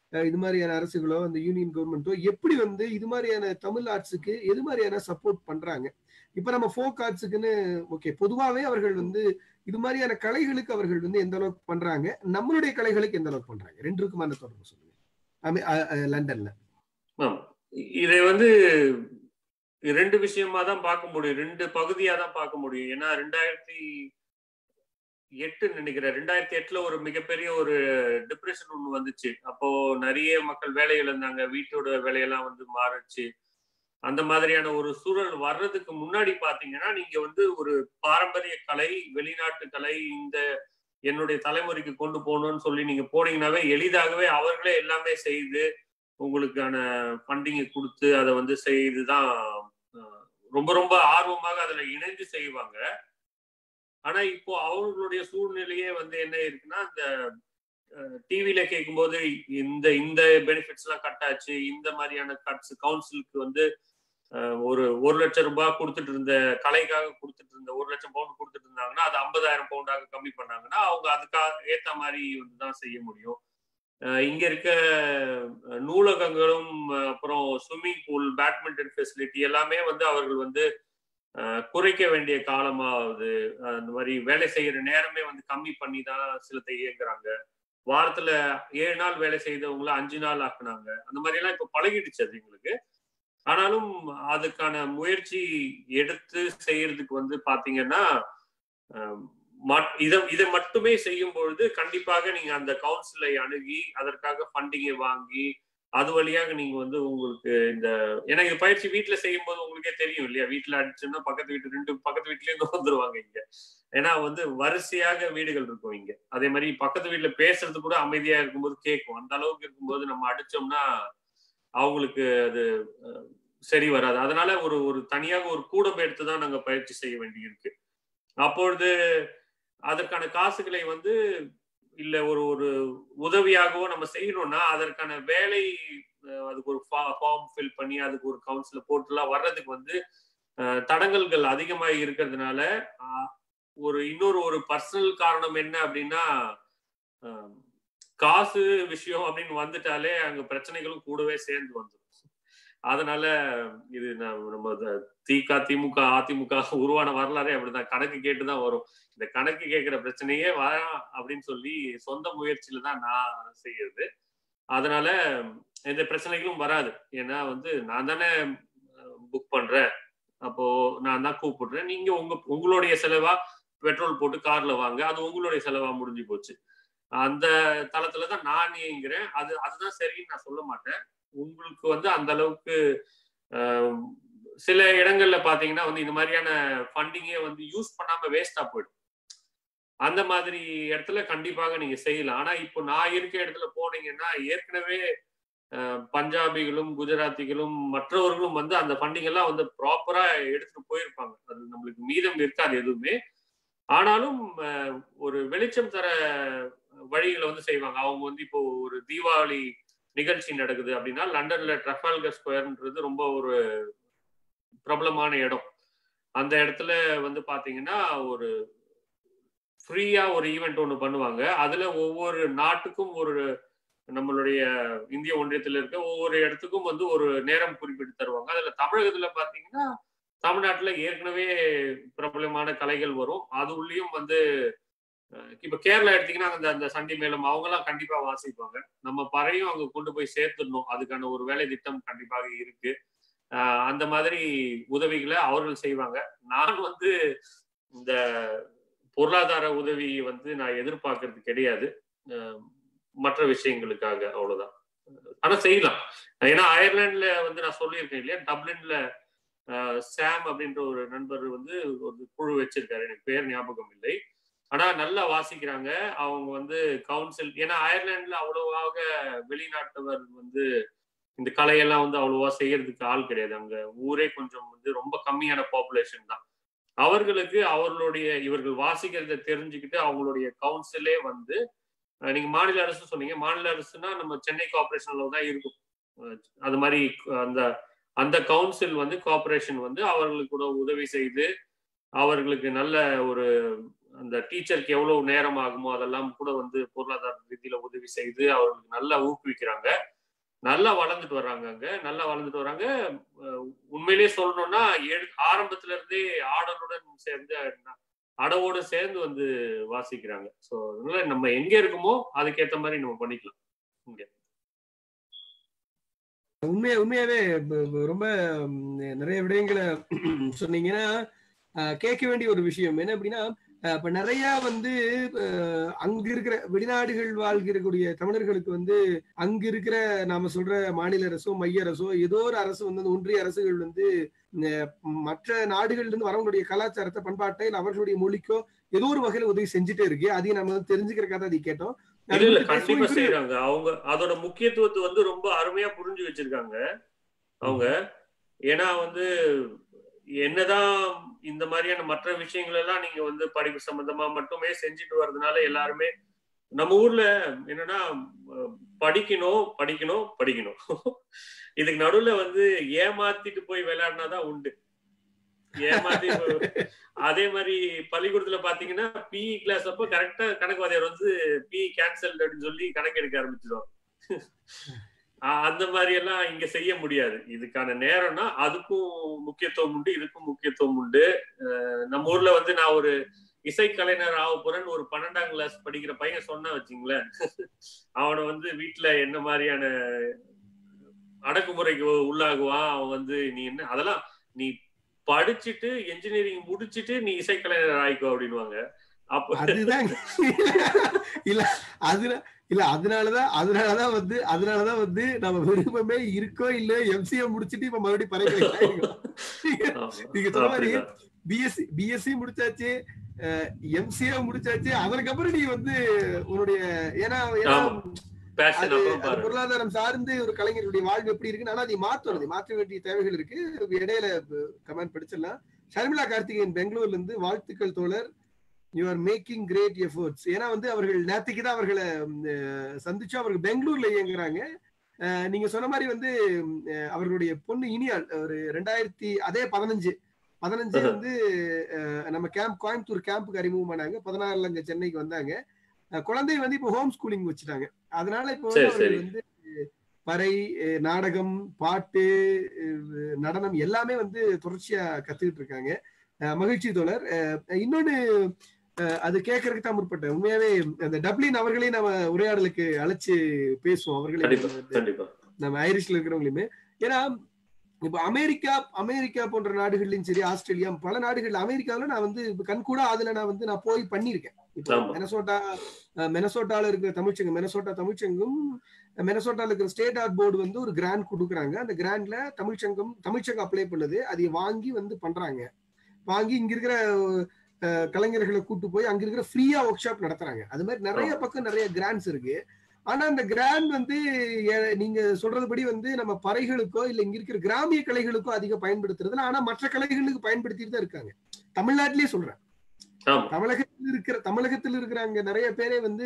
இது மாதிரியான அரசுகளோ அந்த யூனியன் கவர்மெண்ட்டோ எப்படி வந்து இது மாதிரியான தமிழ் ஆர்ட்ஸுக்கு எது மாதிரியான சப்போர்ட் பண்றாங்க? இப்ப நம்ம ஃபோக் ஆர்ட்ஸுக்குன்னு ஓகே, பொதுவாவே அவர்கள் வந்து இது மாதிரியான கலைகளுக்கு அவர்கள் வந்து எந்த அளவுக்கு பண்றாங்க, நம்மளுடைய கலைகளுக்கு எந்த அளவுக்கு பண்றாங்க? ரெண்டுக்குமான தொடர்பு சொல்லுங்க. லண்டன்ல இதை வந்து ரெண்டு விஷயமா தான் பார்க்க முடியும், ரெண்டு பகுதியா தான் பார்க்க முடியும். ஏன்னா ரெண்டாயிரத்தி எட்டு நினைக்கிறேன், ரெண்டாயிரத்தி எட்டுல ஒரு மிகப்பெரிய ஒரு டிப்ரெஷன் ஒண்ணு வந்துச்சு. அப்போ நிறைய மக்கள் வேலை இழந்தாங்க, வீட்டோட வேலையெல்லாம் வந்து மாறுச்சு. அந்த மாதிரியான ஒரு சூழல் வர்றதுக்கு முன்னாடி பாத்தீங்கன்னா நீங்க வந்து ஒரு பாரம்பரிய கலை, வெளிநாட்டு கலை இந்த என்னுடைய தலைமுறைக்கு கொண்டு போகணும்னு சொல்லி நீங்க போனீங்கன்னாவே எளிதாகவே அவர்களே எல்லாமே செய்து உங்களுக்கான ஃபண்டிங்கை கொடுத்து அதை வந்து செய்துதான் ரொம்ப ரொம்ப ஆர்வமாக அதுல இணைந்து செய்வாங்க. ஆனா இப்போ அவர்களுடைய சூழ்நிலையே வந்து என்ன இருக்குன்னா, இந்த டிவில கேட்கும்போது இந்த இந்த பெனிஃபிட்ஸ் எல்லாம் கட் ஆச்சு, இந்த மாதிரியான கட்ஸ் கவுன்சிலுக்கு வந்து ஒரு ஒரு லட்சம் ரூபாய் கொடுத்துட்டு இருந்த கலைக்காக கொடுத்துட்டு இருந்த ஒரு லட்சம் பவுண்ட் கொடுத்துட்டு இருந்தாங்கன்னா அது ஐம்பதாயிரம் பவுண்டாக கம்மி பண்ணாங்கன்னா அவங்க அதுக்காக ஏத்த மாதிரி வந்துதான் செய்ய முடியும். இங்க இருக்க நூலகங்களும் அப்புறம் ஸ்விம்மிங் பூல், பேட்மிண்டன் ஃபெசிலிட்டி எல்லாமே வந்து அவர்கள் வந்து குறைக்க வேண்டிய காலமாவது, அந்த மாதிரி வேலை செய்யற நேரமே வந்து கம்மி பண்ணி தான் சிலத்தை இயங்குறாங்க. வாரத்துல ஏழு நாள் வேலை செய்தவங்கள அஞ்சு நாள் ஆக்குனாங்க. அந்த மாதிரி எல்லாம் இப்ப பழகிடுச்சு அது எங்களுக்கு. ஆனாலும் அதுக்கான முயற்சி எடுத்து செய்யறதுக்கு வந்து பாத்தீங்கன்னா இதை இதை மட்டுமே செய்யும் பொழுது கண்டிப்பாக நீங்க அந்த கவுன்சிலை அணுகி அதற்காக ஃபண்டிங்கை வாங்கி அது வழியாக நீங்க வந்து உங்களுக்கு இந்த எனக்கு பயிற்சி வீட்டுல செய்யும் போது உங்களுக்கே தெரியும் இல்லையா, வீட்டுல அடிச்சோம்னா பக்கத்து வீட்டு ரெண்டு பக்கத்து வீட்டுல இருந்து வந்துருவாங்க இங்க. ஏன்னா வந்து வரிசையாக வீடுகள் இருக்கும் இங்க. அதே மாதிரி பக்கத்து வீட்டுல பேசுறது கூட அமைதியா இருக்கும்போது கேட்கும். அந்த அளவுக்கு இருக்கும்போது நம்ம அடிச்சோம்னா அவங்களுக்கு அது சரி வராது. அதனால ஒரு ஒரு தனியாக ஒரு கூடம் எடுத்துதான் நாங்க பயிற்சி செய்ய வேண்டி இருக்கு. அப்பொழுது அதற்கான காசுகளை வந்து இல்ல ஒரு ஒரு உதவியாகவோ நம்ம செய்யணும்னா அதற்கான வேலை, அதுக்கு ஒரு ஃபார்ம் ஃபில் பண்ணி அதுக்கு ஒரு கவுன்சில போட்டுலாம் வர்றதுக்கு வந்து தடங்கல்கள் அதிகமாக இருக்கிறதுனால ஒரு இன்னொரு ஒரு பர்சனல் காரணம் என்ன அப்படின்னா, காசு விஷயம் அப்படின்னு வந்துட்டாலே அங்க பிரச்சனைகளும் கூடவே சேர்ந்து வந்துடும். அதனால இது நம்ம திக திமுக அதிமுக உருவான வரலாறே அப்படிதான், கணக்கு கேட்டுதான் வரும். இந்த கணக்கு கேட்கிற பிரச்சனையே வரான் அப்படின்னு சொல்லி சொந்த முயற்சியில தான் நான் செய்யறது. அதனால எந்த பிரச்சனைகளும் வராது. ஏன்னா வந்து நான் தானே புக் பண்றேன், அப்போ நான் தான் கூப்பிடுறேன், நீங்க உங்க உங்களுடைய செலவா பெட்ரோல் போட்டு கார்ல வாங்க, அது உங்களுடைய செலவா முடிஞ்சு போச்சு. அந்த தளத்துலதான் நான் இயங்குறேன். அது அதுதான் சரின்னு நான் சொல்ல மாட்டேன். உங்களுக்கு வந்து அந்த அளவுக்கு சில இடங்கள்ல பாத்தீங்கன்னா வந்து இந்த மாதிரியான ஃபண்டிங்கே வந்து யூஸ் பண்ணாம வேஸ்டா போயிடும். அந்த மாதிரி இடத்துல கண்டிப்பாக நீங்க செய்யலாம். ஆனா இப்போ நான் இருக்க இடத்துல போனீங்கன்னா ஏற்கனவே பஞ்சாபிகளும் குஜராத்திகளும் மற்றவர்களும் வந்து அந்த ஃபண்டிங் எல்லாம் வந்து ப்ராப்பரா எடுத்துட்டு போயிருப்பாங்க. அது நம்மளுக்கு மீதம் இருக்காது எதுவுமே. ஆனாலும் ஒரு வெளிச்சம் தர வழிகளை வந்து செய்வாங்க. அவங்க வந்து இப்போ ஒரு தீபாவளி நிகழ்ச்சி நடக்குது அப்படின்னா லண்டன்ல ட்ரஃபால்கர் ஸ்கொயர்ன்றது ரொம்ப ஒரு பிரபலமான இடம். அந்த இடத்துல வந்து பாத்தீங்கன்னா ஒரு ஃப்ரீயா ஒரு ஈவெண்ட் ஒன்று பண்ணுவாங்க. அதுல ஒவ்வொரு நாட்டுக்கும் ஒரு நம்மளுடைய இந்திய ஒன்றியத்தில் இருக்க ஒவ்வொரு இடத்துக்கும் வந்து ஒரு நேரம் குறிப்பிட்டு தருவாங்க. அதுல தமிழகத்துல பாத்தீங்கன்னா தமிழ்நாட்டுல ஏற்கனவே பிரபலமான கலைகள் வரும். அது உள்ளயும் வந்து இப்ப கேரளா எடுத்தீங்கன்னா அந்த அந்த சண்டி மேளம் அவங்க எல்லாம் கண்டிப்பா வாசிப்பாங்க. நம்ம பறையும் அங்க கொண்டு போய் சேர்த்துடணும். அதுக்கான ஒரு வேலை திட்டம் கண்டிப்பாக இருக்கு. ஆஹ் அந்த மாதிரி உதவிகளை அவர்கள் செய்வாங்க. நான் வந்து இந்த பொருளாதார உதவி வந்து நான் எதிர்பார்க்கறது கிடையாது, மற்ற விஷயங்களுக்காக, அவ்வளவுதான். ஆனா செய்யலாம். ஏன்னா அயர்லாந்துல வந்து நான் சொல்லியிருக்கேன் இல்லையா, டப்ளின்ல சாம் அப்படின்ற ஒரு நண்பர் வந்து ஒரு குழு வச்சிருக்காரு, எனக்கு பேர் ஞாபகம் இல்லை. ஆனா நல்லா வாசிக்கிறாங்க அவங்க வந்து கவுன்சில். ஏன்னா அயர்லாந்துல அவ்வளவாக வெளிநாட்டவர் வந்து இந்த கலையெல்லாம் வந்து அவ்வளவா செய்யறதுக்கு ஆள் கிடையாது. அங்க ஊரே கொஞ்சம் வந்து ரொம்ப கம்மியான பாப்புலேஷன் தான். அவர்களுக்கு அவர்களுடைய இவர்கள் வாசிக்கிறத தெரிஞ்சுக்கிட்டு அவங்களுடைய கவுன்சிலே வந்து, நீங்க மாநில அரசு சொன்னீங்க, மாநில அரசுனா நம்ம சென்னை கார்பரேஷன்ல தான் இருக்கும். அது மாதிரி அந்த அந்த கவுன்சில் வந்து கார்பரேஷன் வந்து அவர்களுக்கு கூட உதவி செய்து அவர்களுக்கு நல்ல ஒரு அந்த டீச்சருக்கு எவ்வளவு நேரம் ஆகுமோ அதெல்லாம் கூட வந்து பொருளாதார ரீதியில உதவி செய்து அவர்களுக்கு நல்லா ஊக்குவிக்கிறாங்க. நல்லா வளர்ந்துட்டு வர்றாங்க. அங்க நல்லா வளர்ந்துட்டு வர்றாங்க. உண்மையிலேயே சொல்லணும்னா ஆரம்பத்துல இருந்தே ஆடலுடன் சேர்ந்து அடவோட சேர்ந்து வந்து வாசிக்கிறாங்க. ஸோ அதனால நம்ம எங்க இருக்குமோ அதுக்கேற்ற மாதிரி நம்ம பண்ணிக்கலாம். இங்க உண்மையா உண்மையாவே ரொம்ப நிறைய விடயங்களை சொன்னீங்கன்னா கேட்க வேண்டிய ஒரு விஷயம் என்ன அப்படின்னா, இப்ப நிறைய வந்து அங்க இருக்கிற வெளிநாடுகள் வாழ்கிறக்கூடிய தமிழர்களுக்கு வந்து அங்க இருக்கிற நாம சொல்ற மாநில அரசோ மைய அரசோ ஏதோ ஒரு அரசு வந்து ஒன்றிய அரசுகள் வந்து மற்ற நாடுகள்ல இருந்து வரவங்களுடைய கலாச்சாரத்தை பண்பாட்டை இல்லை அவர்களுடைய மொழிக்கோ ஏதோ ஒரு வகையில உதவி செஞ்சுட்டே இருக்கு. அதையும் நம்ம வந்து தெரிஞ்சுக்கிறக்காக அதை கேட்டோம். இல்ல இல்ல கண்டிப்பா செய்யறாங்க. அவங்க அதோட முக்கியத்துவத்தை வந்து ரொம்ப அருமையா புரிஞ்சு வச்சிருக்காங்க அவங்க. ஏன்னா வந்து என்னதான் இந்த மாதிரியான மற்ற விஷயங்கள் எல்லாம் நீங்க வந்து படிப்பு சம்பந்தமா மட்டுமே செஞ்சுட்டு வர்றதுனால எல்லாருமே நம்ம ஊர்ல என்னன்னா படிக்கணும் படிக்கணும் படிக்கணும் இதுக்கு நடுவுல வந்து ஏமாத்திட்டு போய் விளையாடினாதான் உண்டு. ஏமாத்தி அதே மாதிரி பள்ளிக்கூடத்துல பாத்தீங்கன்னா பிஇ கிளாஸ் அப்போ கரெக்டா கணக்கு வாத்தியார் வந்து பிஇ கேன்சல் அப்படின்னு சொல்லி கணக்கு எடுக்க ஆரம்பிச்சிடுவாங்க. அந்த மாதிரி எல்லாம் இங்க செய்ய முடியாது. இதுக்கான நேரம்னா அதுக்கும் முக்கியத்துவம் உண்டு, இதுக்கும் முக்கியத்துவம் உண்டு. நம்ம ஊர்ல வந்து நான் ஒரு இசைக்கலைஞர் ஆக போறேன்னு ஒரு பன்னெண்டாம் கிளாஸ் படிக்கிற பையன் சொன்னா வச்சுங்களேன், அவனை வந்து வீட்டுல என்ன மாதிரியான அடக்குமுறைக்கு உள்ளாகுவான். அவன் வந்து நீ என்ன அதெல்லாம் நீ படிச்சுட்டு என்ஜினியரிங் முடிச்சுட்டு நீ இசைக்கலைஞர் ஆயிக்கோ அப்படின்வாங்க. அப்ப அதுதான் இல்ல அது இல்ல அதனாலதான் அதனாலதான் வந்து அதனாலதான் வந்து நம்ம விருப்பமே இருக்கோ இல்ல எம்சிஏ முடிச்சுட்டு இப்ப மறுபடியும் பறைக்கிறீங்க. நீங்க சொன்ன மாதிரி பிஎஸ்சி பிஎஸ்சி முடிச்சாச்சு, எம்சிஏ முடிச்சாச்சு, அதற்கப்புறம் நீ வந்து உன்னுடைய ஏன்னா பொருளாதாரம் சார்ந்து ஒரு கலைஞருடைய வாழ்வு எப்படி இருக்குன்னு ஆனா அதை மாற்றணும், மாற்ற வேண்டிய தேவைகள் இருக்கு. இடையில கமெண்ட் படிச்சிடலாம். ஷர்மிளா கார்த்திகேயன் பெங்களூர்ல இருந்து வாழ்த்துக்கள் தோழர், you are making great efforts. ஏன்னா வந்து அவர்கள் நேற்றுக்கு தான் அவர்களை சந்திச்சு அவர்கள் பெங்களூர்ல இயங்குறாங்க. நீங்க சொன்ன மாதிரி வந்து அவர்களுடைய பொண்ணு இனியால் ஒரு ரெண்டாயிரத்தி அதே பதினஞ்சு பதினஞ்சு வந்து நம்ம கேம்ப் கோயம்புத்தூர் கேம்புக்கு அறிமுகம் பண்ணாங்க. பதினாறுல அங்க சென்னைக்கு வந்தாங்க. குழந்தை வந்து இப்போ ஹோம் ஸ்கூலிங் வச்சுட்டாங்க. அதனால இப்போ அவர்கள் வந்து பறை, நாடகம், பாட்டு, நடனம் எல்லாமே வந்து தொடர்ச்சியா கத்துக்கிட்டு இருக்காங்க. மகிழ்ச்சி தோழர். இன்னொன்னு அது கேட்கறதுக்கு தான் முற்பட்டேன். உண்மையாவே அந்த டப்ளின் அவர்களையும் நம்ம உரையாடலுக்கு அழைச்சு பேசுவோம். அவர்களே நம்ம ஐரிஷ்ல இருக்கிறவங்களுமே. ஏன்னா இப்ப அமெரிக்கா அமெரிக்கா போன்ற நாடுகள்லயும் சரி, ஆஸ்திரேலியா பல நாடுகள்ல, அமெரிக்காவில நான் வந்து கண்கூடா அதுல நான் வந்து நான் போய் பண்ணியிருக்கேன். இப்போ மெனசோட்டா மெனசோட்டால இருக்கிற தமிழ்ச்சங்கம் மெனசோட்டா தமிழ்ச்சங்கம் மெனசோட்டால இருக்கிற ஸ்டேட் ஆர்ட் போர்டு வந்து ஒரு கிராண்ட் கொடுக்குறாங்க. அந்த கிராண்ட்ல தமிழ்ச்சங்கம் தமிழ்ச்சங்கம் அப்ளை பண்ணுது. அதை வாங்கி வந்து பண்றாங்க. வாங்கி இங்க இருக்கிற கலைஞர்களை கூட்டு போய் அங்க இருக்கிற ஃப்ரீயா ஒர்க் ஷாப் நடத்துறாங்க. அது மாதிரி நிறைய பக்கம் நிறைய கிராண்ட்ஸ் இருக்கு. ஆனா அந்த கிராண்ட் வந்து நீங்க சொல்றதுபடி வந்து நம்ம பறைகளுக்கோ இல்ல இங்க இருக்கிற கிராமிய கலைகளுக்கோ அதிகம் பயன்படுத்துறது. ஆனா மற்ற கலைகளுக்கு பயன்படுத்திட்டு தான் இருக்காங்க. தமிழ்நாட்டிலேயே சொல்றேன், தமிழகத்தில் இருக்கிற தமிழகத்தில் இருக்கிற அங்க நிறைய பேரே வந்து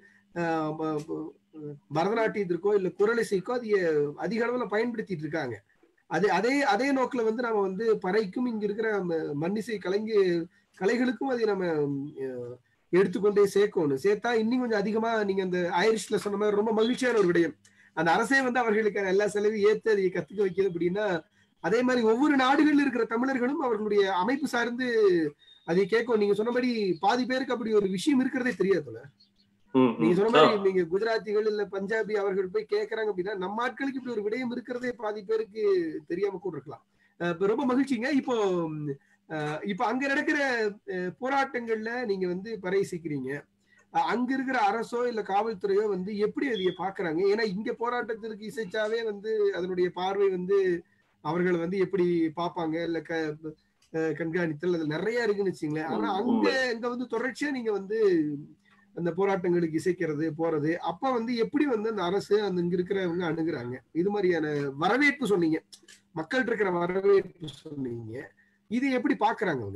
பரதநாட்டியத்திற்கோ இல்ல குரலிசைக்கோ அது அதிக அளவுல பயன்படுத்திட்டு இருக்காங்க. அது அதே அதே நோக்கில வந்து நம்ம வந்து பறைக்கும் இங்க இருக்கிற மண்ணிசை கலைஞ கலைகளுக்கும் அதை நம்ம எடுத்துக்கொண்டே சேர்க்கணும். சேர்த்தா இன்னும் கொஞ்சம் அதிகமா நீங்க அந்த ஐரிஷ்ல சொன்ன மாதிரி ரொம்ப மகிழ்ச்சியான ஒரு விடயம். அந்த அரசே வந்து அவர்களுக்கான எல்லா செலவையும் ஏற்று அதை கத்துக்க வைக்கிறது அப்படின்னா, அதே மாதிரி ஒவ்வொரு நாடுகளில் இருக்கிற தமிழர்களும் அவர்களுடைய அமைப்பு சார்ந்து அதை கேட்கும். நீங்க சொன்னபடி பாதி பேருக்கு அப்படி ஒரு விஷயம் இருக்கிறதே தெரியாதுல்ல. நீங்க சொன்ன மாதிரி நீங்க குஜராத்திகள் இல்ல பஞ்சாபி அவர்கள் போய் கேட்கறாங்க அப்படின்னா நம்ம ஆட்களுக்கு இப்படி ஒரு விடயம் இருக்கிறதே பாதி பேருக்கு தெரியாம கூட இருக்கலாம். ரொம்ப மகிழ்ச்சிங்க. இப்போ இப்ப அங்க நடக்கிற போராட்டங்கள்ல நீங்க வந்து பறை இசைக்கிறீங்க. அங்க இருக்கிற அரசோ இல்ல காவல்துறையோ வந்து எப்படி அதைய பாக்குறாங்க? ஏன்னா இங்க போராட்டத்திற்கு இசைச்சாவே வந்து அதனுடைய பார்வை வந்து அவர்கள் வந்து எப்படி பார்ப்பாங்க இல்ல கண்காணித்தல் அது நிறைய இருக்குன்னு வச்சுங்களேன். ஆனா அங்க இங்க வந்து தொடர்ச்சியா நீங்க வந்து அந்த போராட்டங்களுக்கு இசைக்கிறது போறது அப்ப வந்து எப்படி வந்து அந்த அரசு அந்த இங்க இருக்கிறவங்க அணுகுறாங்க? இது மாதிரியான வரவேற்பு சொன்னீங்க, மக்கள் இருக்கிற வரவேற்பு சொன்னீங்க, இது எப்படி பாக்குறாங்க அவங்க?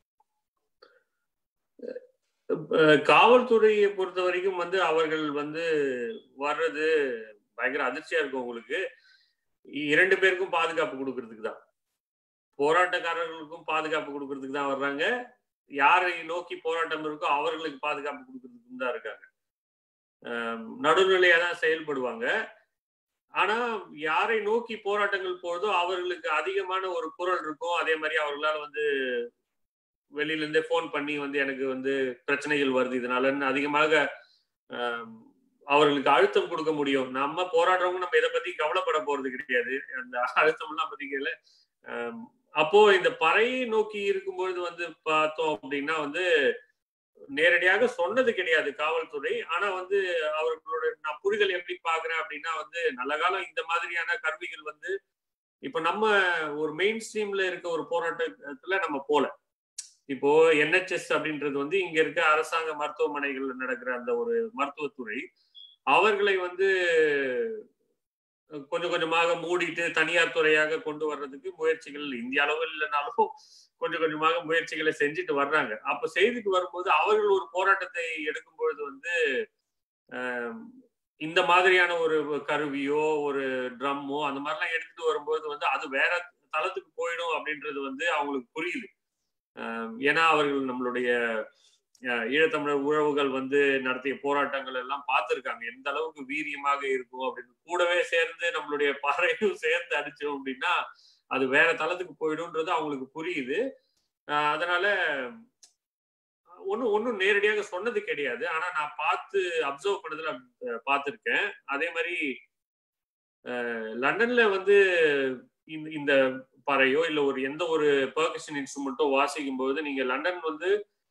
காவல்துறையை பொறுத்த வரைக்கும் வந்து அவர்கள் வந்து வர்றது பயங்கர அதிர்ச்சியா இருக்கும். உங்களுக்கு இரண்டு பேருக்கும் பாதுகாப்பு கொடுக்கறதுக்கு தான், போராட்டக்காரர்களுக்கும் பாதுகாப்பு கொடுக்கறதுக்கு தான் வர்றாங்க, யாரை நோக்கி போராட்டம் இருக்கோ அவர்களுக்கு பாதுகாப்பு கொடுக்கறதுக்கு தான் இருக்காங்க. நடுநிலையா தான் செயல்படுவாங்க. ஆனா யாரை நோக்கி போராட்டங்கள் போறதோ அவர்களுக்கு அதிகமான ஒரு குரல் இருக்கும். அதே மாதிரி அவர்களால வந்து வெளியில இருந்தே போன் பண்ணி வந்து எனக்கு வந்து பிரச்சனைகள் வருது இதனாலன்னு அதிகமாக அவர்களுக்கு அழுத்தம் கொடுக்க முடியும். நம்ம போராடுறவங்க நம்ம இதை பத்தி கவலைப்பட போறது கிடையாது. அந்த அழுத்தம் எல்லாம் பத்திக்கல. அப்போ இந்த பறையை நோக்கி இருக்கும்பொழுது வந்து பார்த்தோம் அப்படின்னா வந்து நேரடியாக சொன்னது கிடையாது காவல்துறை. ஆனா வந்து அவர்களோட நான் புரிதல் எப்படி பாக்குறேன் அப்படின்னா வந்து நல்ல காலம் இந்த மாதிரியான கருவிகள் வந்து இப்ப நம்ம ஒரு மெயின் ஸ்ட்ரீம்ல இருக்க ஒரு போராட்டத்துல நம்ம போல. இப்போ என்ஹெச்எஸ் அப்படின்றது வந்து இங்க இருக்க அரசாங்க மருத்துவமனைகள்ல நடக்கிற அந்த ஒரு மருத்துவத்துறை அவர்களை வந்து கொஞ்சம் கொஞ்சமாக மூடிட்டு தனியார் துறையாக கொண்டு வர்றதுக்கு முயற்சிகள் இந்திய அளவில் இல்லைனாலும் கொஞ்சம் கொஞ்சமாக முயற்சிகளை செஞ்சுட்டு வர்றாங்க. அப்ப செய்துட்டு வரும்போது அவர்கள் ஒரு போராட்டத்தை எடுக்கும் பொழுது வந்து இந்த மாதிரியான ஒரு கருவியோ ஒரு ட்ரம்மோ அந்த மாதிரிலாம் எடுத்துட்டு வரும்போது வந்து அது வேற தளத்துக்கு போயிடும் அப்படின்றது வந்து அவங்களுக்கு புரியுது. ஏன்னா அவர்கள் நம்மளுடைய ஈழத்தமிழர் உறவுகள் வந்து நடத்திய போராட்டங்கள் எல்லாம் பார்த்துருக்காங்க எந்த அளவுக்கு வீரியமாக இருக்கும் அப்படின்னு. கூடவே சேர்ந்து நம்மளுடைய பறையும் சேர்ந்து அடிச்சோம் அப்படின்னா அது வேற தளத்துக்கு போயிடும்ன்றது அவங்களுக்கு புரியுது. அதனால ஒன்னும் ஒன்னும் நேரடியாக சொன்னது கிடையாது. ஆனா நான் பார்த்து அப்சர்வ் பண்ணதுல பார்த்துருக்கேன். அதே மாதிரி லண்டன்ல வந்து இந்த பறையோ இல்ல ஒரு எந்த ஒரு பெர்கஷன் இன்ஸ்ட்ருமெண்ட்டோ வாசிக்கும் போது நீங்க லண்டன் வந்து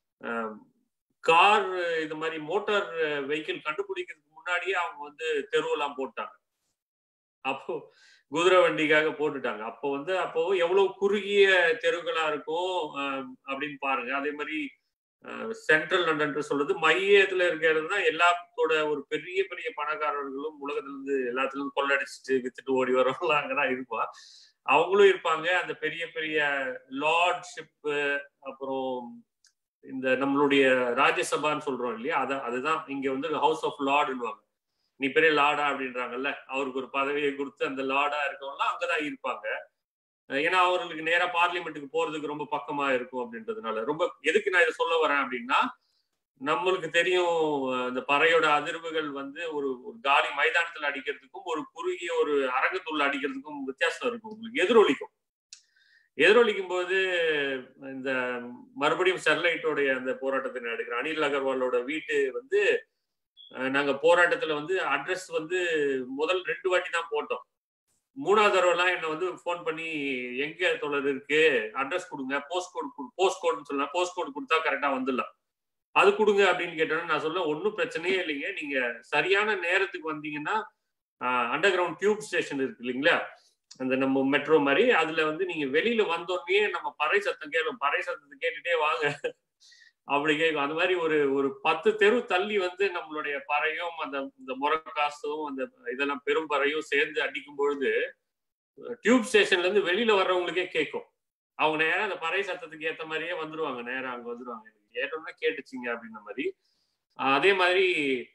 கார் இது மாதிரி மோட்டார் வெஹிக்கிள் கண்டுபிடிக்கிறதுக்கு முன்னாடியே அவங்க வந்து தெருவெல்லாம் போட்டாங்க. அப்போ குதிரை வண்டிக்காக போட்டுட்டாங்க. அப்போ வந்து அப்போ எவ்வளவு குறுகிய தெருக்களா இருக்கும் அப்படின்னு பாருங்க. அதே மாதிரி சென்ட்ரல் லண்டன் சொல்றது மையத்துல இருக்கிறதுனா எல்லாத்தோட ஒரு பெரிய பெரிய பணக்காரர்களும் உலகத்துல இருந்து எல்லாத்துல இருந்து கொள்ளடிச்சுட்டு வித்துட்டு ஓடி வரவங்களாம் அங்கதான் இருப்பா. அவங்களும் இருப்பாங்க. அந்த பெரிய பெரிய லார்ட்ஷிப் அப்புறம் இந்த நம்மளுடைய ராஜ்யசபான்னு சொல்றோம் இல்லையா, அத அதுதான் இங்க வந்து ஹவுஸ் ஆஃப் லார்டுன்னுவாங்க. நீ பெரிய லார்டா அப்படின்றாங்கல்ல, அவருக்கு ஒரு பதவியை கொடுத்து அந்த லார்டா இருக்கவங்கலாம் அங்கதான் இருப்பாங்க. ஏன்னா அவர்களுக்கு நேரா பார்லிமெண்ட்டுக்கு போறதுக்கு ரொம்ப பக்கமா இருக்கும் அப்படின்றதுனால. ரொம்ப எதுக்கு நான் இதை சொல்ல வரேன் அப்படின்னா நம்மளுக்கு தெரியும் இந்த பறையோட அதிர்வுகள் வந்து ஒரு ஒரு காலி மைதானத்துல அடிக்கிறதுக்கும் ஒரு குறுகிய ஒரு அரங்கத்துள்ள அடிக்கிறதுக்கும் வித்தியாசம் இருக்கும். உங்களுக்கு எதிரொலிக்கும். எதிரொலிக்கும் போது இந்த மறுபடியும் ஸ்டெர்லைட்டோடைய அந்த போராட்டத்தை நடக்கிற அனில் அகர்வாலோட வீட்டு வந்து நாங்க போராட்டத்துல வந்து அட்ரஸ் வந்து முதல் ரெண்டு வாட்டி தான் போட்டோம். மூணாவது தடவைலாம் என்ன வந்து போன் பண்ணி எங்க தொடர் இருக்கு அட்ரஸ் கொடுங்க, போஸ்ட் கோட் போஸ்ட் கோட்னு சொல்லலாம், போஸ்ட் கோட் கொடுத்தா கரெக்டா வந்துடலாம், அது கொடுங்க அப்படின்னு கேட்டோன்னா நான் சொல்ல ஒன்றும் பிரச்சனையே இல்லைங்க, நீங்க சரியான நேரத்துக்கு வந்தீங்கன்னா அண்டர் கிரவுண்ட் டியூப் ஸ்டேஷன் இருக்கு இல்லைங்களா, அந்த நம்ம மெட்ரோ மாதிரி, அதுல வந்து நீங்க வெளியில வந்தோடனே நம்ம பறை சத்தம் கேட்கும், பறை சத்தத்தை கேட்டுட்டே வாங்க அப்படி கேட்கும். அந்த மாதிரி ஒரு ஒரு பத்து தெரு தள்ளி வந்து நம்மளுடைய பறையும் அந்த இந்த முரக்காசும் அந்த இதெல்லாம் பெரும் பறையும் சேர்ந்து அடிக்கும் பொழுது டியூப் ஸ்டேஷன்ல இருந்து வெளியில வர்றவங்களுக்கே கேட்கும். அவங்க நேரம் அந்த பறை சத்தத்துக்கு ஏற்ற மாதிரியே வந்துருவாங்க, நேரம் அங்க வந்துருவாங்க. எனக்கு கேட்டோம்னா கேட்டுச்சிங்க அப்படின்ற மாதிரி. அதே மாதிரி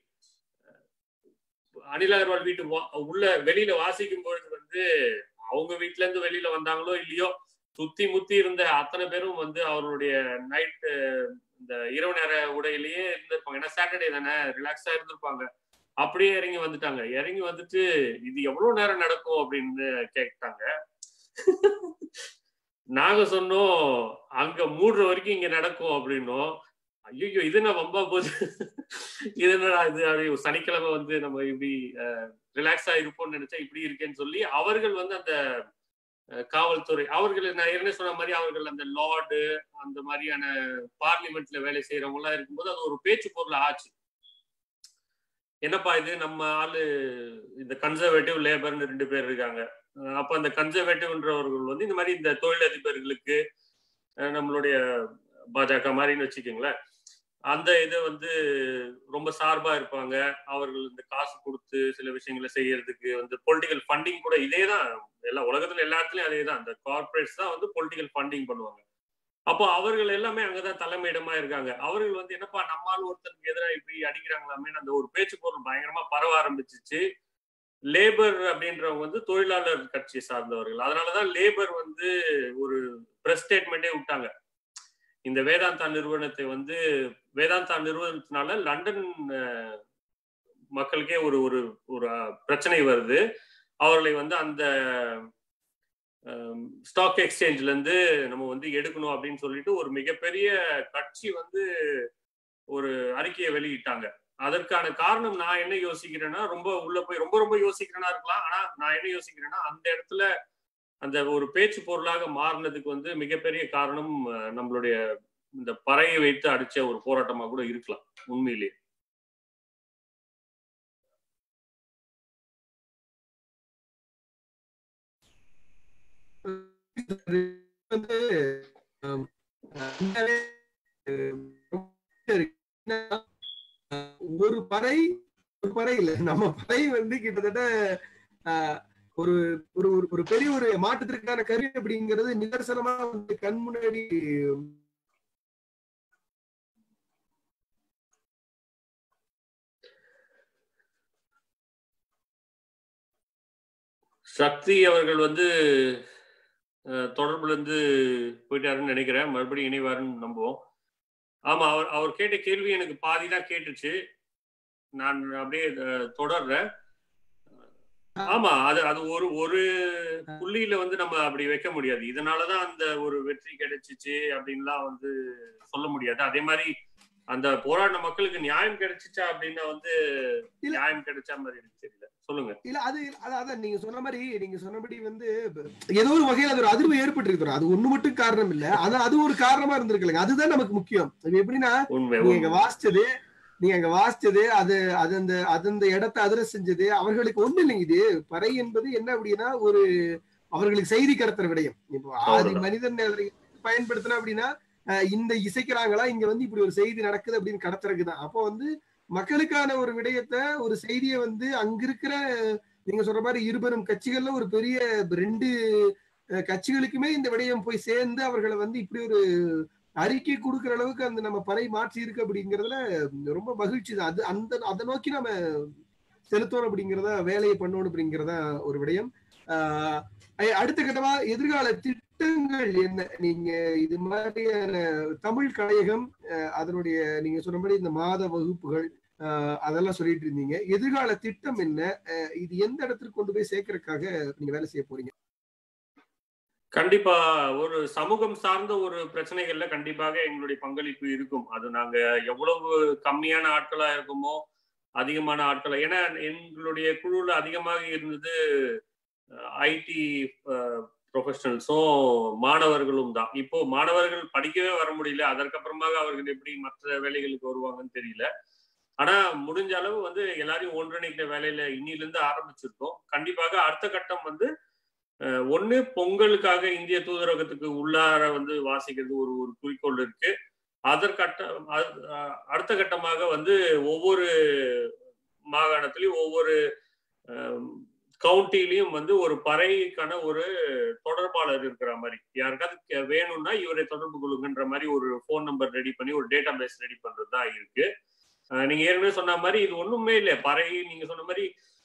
அனில் அகர்வால் வீட்டு உள்ள வெளியில வாசிக்கும் பொழுது வந்து அவங்க வீட்டுல இருந்து வெளியில வந்தாங்களோ இல்லையோ சுத்தி முத்தி இருந்த அத்தனை பேரும் வந்து அவருடைய நைட் இந்த இரவு நேர உடையிலேயே இருந்திருப்பாங்க. ஏன்னா சாட்டர்டே தானே, ரிலாக்ஸா இருந்திருப்பாங்க. அப்படியே இறங்கி வந்துட்டாங்க. இறங்கி வந்துட்டு இது எவ்வளவு நேரம் நடக்கும் அப்படின்னு கேட்டாங்க. நாங்க சொன்னோம் அங்க மூடுற வரைக்கும் இங்க நடக்கும் அப்படின்னோம். ஐயோ இது என்ன வம்பா போகுது, இது என்னடா இது, சனிக்கிழமை வந்து நம்ம இப்படி ரிலாக்ஸா இருப்போம்னு நினைச்சா இப்படி இருக்கேன்னு சொல்லி அவர்கள் வந்து அந்த காவல்துறை அவர்கள் நான் ஏற்கனவே சொன்ன மாதிரி அவர்கள் அந்த லார்டு அந்த மாதிரியான பார்லிமெண்ட்ல வேலை செய்யறவங்க எல்லாம் இருக்கும்போது அது ஒரு பேச்சு பொருள் ஆச்சு. என்னப்பா இது நம்ம ஆளு இந்த கன்சர்வேட்டிவ் லேபர்னு ரெண்டு பேர் இருக்காங்க. அப்ப அந்த கன்சர்வேட்டிவ்ன்றவர்கள் வந்து இந்த மாதிரி இந்த தொழிலதிபர்களுக்கு நம்மளுடைய பாஜக மாதிரின்னு வச்சுக்கோங்களேன், அந்த இதை வந்து ரொம்ப சார்பா இருப்பாங்க. அவர்கள் இந்த காசு கொடுத்து சில விஷயங்களை செய்யறதுக்கு வந்து பொலிட்டிக்கல் ஃபண்டிங் கூட இதே தான், எல்லா உலகத்துல எல்லா இடத்துலயும் அதே தான், அந்த கார்பரேட்ஸ் தான் வந்து பொலிட்டிக்கல் ஃபண்டிங் பண்ணுவாங்க. அப்போ அவர்கள் எல்லாமே அங்கதான் தலைமையிடமா இருக்காங்க. அவர்கள் வந்து என்னப்பா நம்மால் ஒருத்தருக்கு எதிராக இப்படி அடிக்கிறாங்களாமே அந்த ஒரு பேச்சு பொருள் பயங்கரமா பரவ ஆரம்பிச்சிச்சு. லேபர் அப்படின்றவங்க வந்து தொழிலாளர் கட்சியை சார்ந்தவர்கள். அதனாலதான் லேபர் வந்து ஒரு பிரஸ் ஸ்டேட்மெண்டே விட்டாங்க. இந்த வேதாந்தா நிறுவனத்தை வந்து வேதாந்தா நிறுவனத்தினால லண்டன் மக்களுக்கே ஒரு ஒரு ஒரு பிரச்சனை வருது. அவர்களை வந்து அந்த ஸ்டாக் எக்ஸ்சேஞ்ச்ல இருந்து நம்ம வந்து எடுக்கணும் அப்படின்னு சொல்லிட்டு ஒரு மிகப்பெரிய கட்சி வந்து ஒரு அறிக்கையை வெளியிட்டாங்க. அதற்கான காரணம் நான் என்ன யோசிக்கிறேன்னா, ரொம்ப உள்ள போய் ரொம்ப ரொம்ப யோசிக்கிறேன்னா இருக்கலாம். ஆனா நான் என்ன யோசிக்கிறேன்னா, அந்த இடத்துல அந்த ஒரு பேச்சு பொருளாக மாறினதுக்கு வந்து மிகப்பெரிய காரணம் நம்மளுடைய இந்த பறையை வைத்து அடிச்ச ஒரு போராட்டமா கூட இருக்கலாம் உண்மையிலேயே. ஒரு பறை ஒரு பறை இல்ல, நம்ம பறை வந்து கிட்டத்தட்ட ஒரு ஒரு ஒரு பெரிய ஒரு மாற்றத்திற்கான கருவி அப்படிங்கிறது நிதர்சனமா வந்து கண் முன்னாடி சக்தி அவர்கள் வந்து தொடர்புல இருந்து போயிட்டாருன்னு நினைக்கிறேன். மறுபடியும் இணைவாருன்னு நம்புவோம். ஆமா, அவர் அவர் கேட்ட கேள்வி எனக்கு பாதிதான் கேட்டுச்சு. நான் அப்படியே தொடர்றேன். ஆமா, அது அது ஒரு ஒரு புள்ளியில வந்து நம்ம அப்படி வைக்க முடியாது. இதனாலதான் அந்த ஒரு வெற்றி கிடைச்சிச்சு அப்படின்லாம் வந்து சொல்ல முடியாது. அதே மாதிரி அந்த போராட்ட மக்களுக்கு நியாயம் கிடைச்சிச்சா அப்படின்னா வந்து நியாயம் கிடைச்சா மாதிரி எனக்கு தெரியல. சொல்லுங்க. இல்ல அது அதான் நீங்க சொன்ன மாதிரி நீங்க சொன்னபடி வந்து ஏதோ ஒரு வகையில் அது ஒரு அதிர்வு ஏற்பட்டு இருக்கு. அது ஒண்ணு மட்டும் காரணம் இல்ல, ஆனா அது ஒரு காரணமா இருந்திருக்கலங்க. அதுதான் நமக்கு முக்கியம். எப்படின்னா நீங்க வாசிச்சது நீங்க அங்க வாசிச்சது அது அது அந்த அது அந்த இடத்தை அதிர செஞ்சது அவர்களுக்கு ஒண்ணு இல்லைங்க. இது பறை என்பது என்ன அப்படின்னா ஒரு அவர்களுக்கு செய்தி கடத்துற விடயம். இப்போ ஆதி மனிதன் பயன்படுத்தினா அப்படின்னா இந்த இசைக்கிறாங்களா, இங்க வந்து இப்படி ஒரு செய்தி நடக்குது அப்படின்னு கடத்துறதுக்குதான். அப்போ வந்து மக்களுக்கான ஒரு விடயத்தை ஒரு செய்தியை வந்து அங்க இருக்கிற நீங்க சொல்ற மாதிரி இருபெரும் கட்சிகள்ல ஒரு பெரிய ரெண்டு கட்சிகளுக்குமே இந்த விடயம் போய் சேர்ந்து அவர்களை வந்து இப்படி ஒரு அறிக்கை கொடுக்குற அளவுக்கு அந்த நம்ம பறை மாற்றி இருக்கு அப்படிங்கிறதுல ரொம்ப மகிழ்ச்சி தான். அது அந்த அதை நோக்கி நம்ம செலுத்தணும் அப்படிங்கிறத வேலையை பண்ணணும் அப்படிங்கிறதா ஒரு விடயம். ஆஹ் அடுத்த கட்டமா எதிர்கால திட்டங்கள் என்ன? நீங்க இது மாதிரியான தமிழ் கலையகம் அதனுடைய நீங்க சொன்னபடி இந்த மாத வகுப்புகள் ஆஹ் அதெல்லாம் சொல்லிட்டு இருந்தீங்க. எதிர்கால திட்டம் என்ன? இது எந்த இடத்துக்கு கொண்டு போய் சேர்க்கறதுக்காக நீங்க வேலை செய்ய போறீங்க? கண்டிப்பா ஒரு சமூகம் சார்ந்த ஒரு பிரச்சனைகள்ல கண்டிப்பாக எங்களுடைய பங்களிப்பு இருக்கும். அது நாங்க எவ்வளவு கம்மியான ஆட்களா இருக்குமோ அதிகமான ஆட்களா, ஏன்னா எங்களுடைய குழுல அதிகமாக இருந்தது ஐடி ப்ரொஃபஷனல்ஸும் மாணவர்களும் தான். இப்போ மாணவர்கள் படிக்கவே வர முடியல, அதற்கப்புறமாக அவர்கள் எப்படி மற்ற வேலைகளுக்கு வருவாங்கன்னு தெரியல. ஆனா முடிஞ்ச அளவு வந்து எல்லாரையும் ஒன்றிணைக்கிற வேலையில இன்னிலிருந்து ஆரம்பிச்சிருக்கோம். கண்டிப்பாக அடுத்த கட்டம் வந்து ஒண்ணு பொங்கலுக்காக இந்திய தூதரகத்துக்கு உள்ளார வந்து வாசிக்கிறது ஒரு ஒரு குறிக்கோள் இருக்கு. அதற்கட்ட அடுத்த கட்டமாக வந்து ஒவ்வொரு மாகாணத்திலையும் ஒவ்வொரு கவுண்டிலையும் வந்து ஒரு பறைக்கான ஒரு தொடர்பாளர் இருக்கிற மாதிரி, யாருக்காவது வேணும்னா இவரை தொடர்பு கொள்ளுங்கன்ற மாதிரி ஒரு போன் நம்பர் ரெடி பண்ணி ஒரு டேட்டா பேஸ் ரெடி பண்றது தான் இருக்கு. நீங்க ஏற்கனவே சொன்ன மாதிரி இது ஒண்ணுமே இல்லை, பறை நீங்க சொன்ன மாதிரி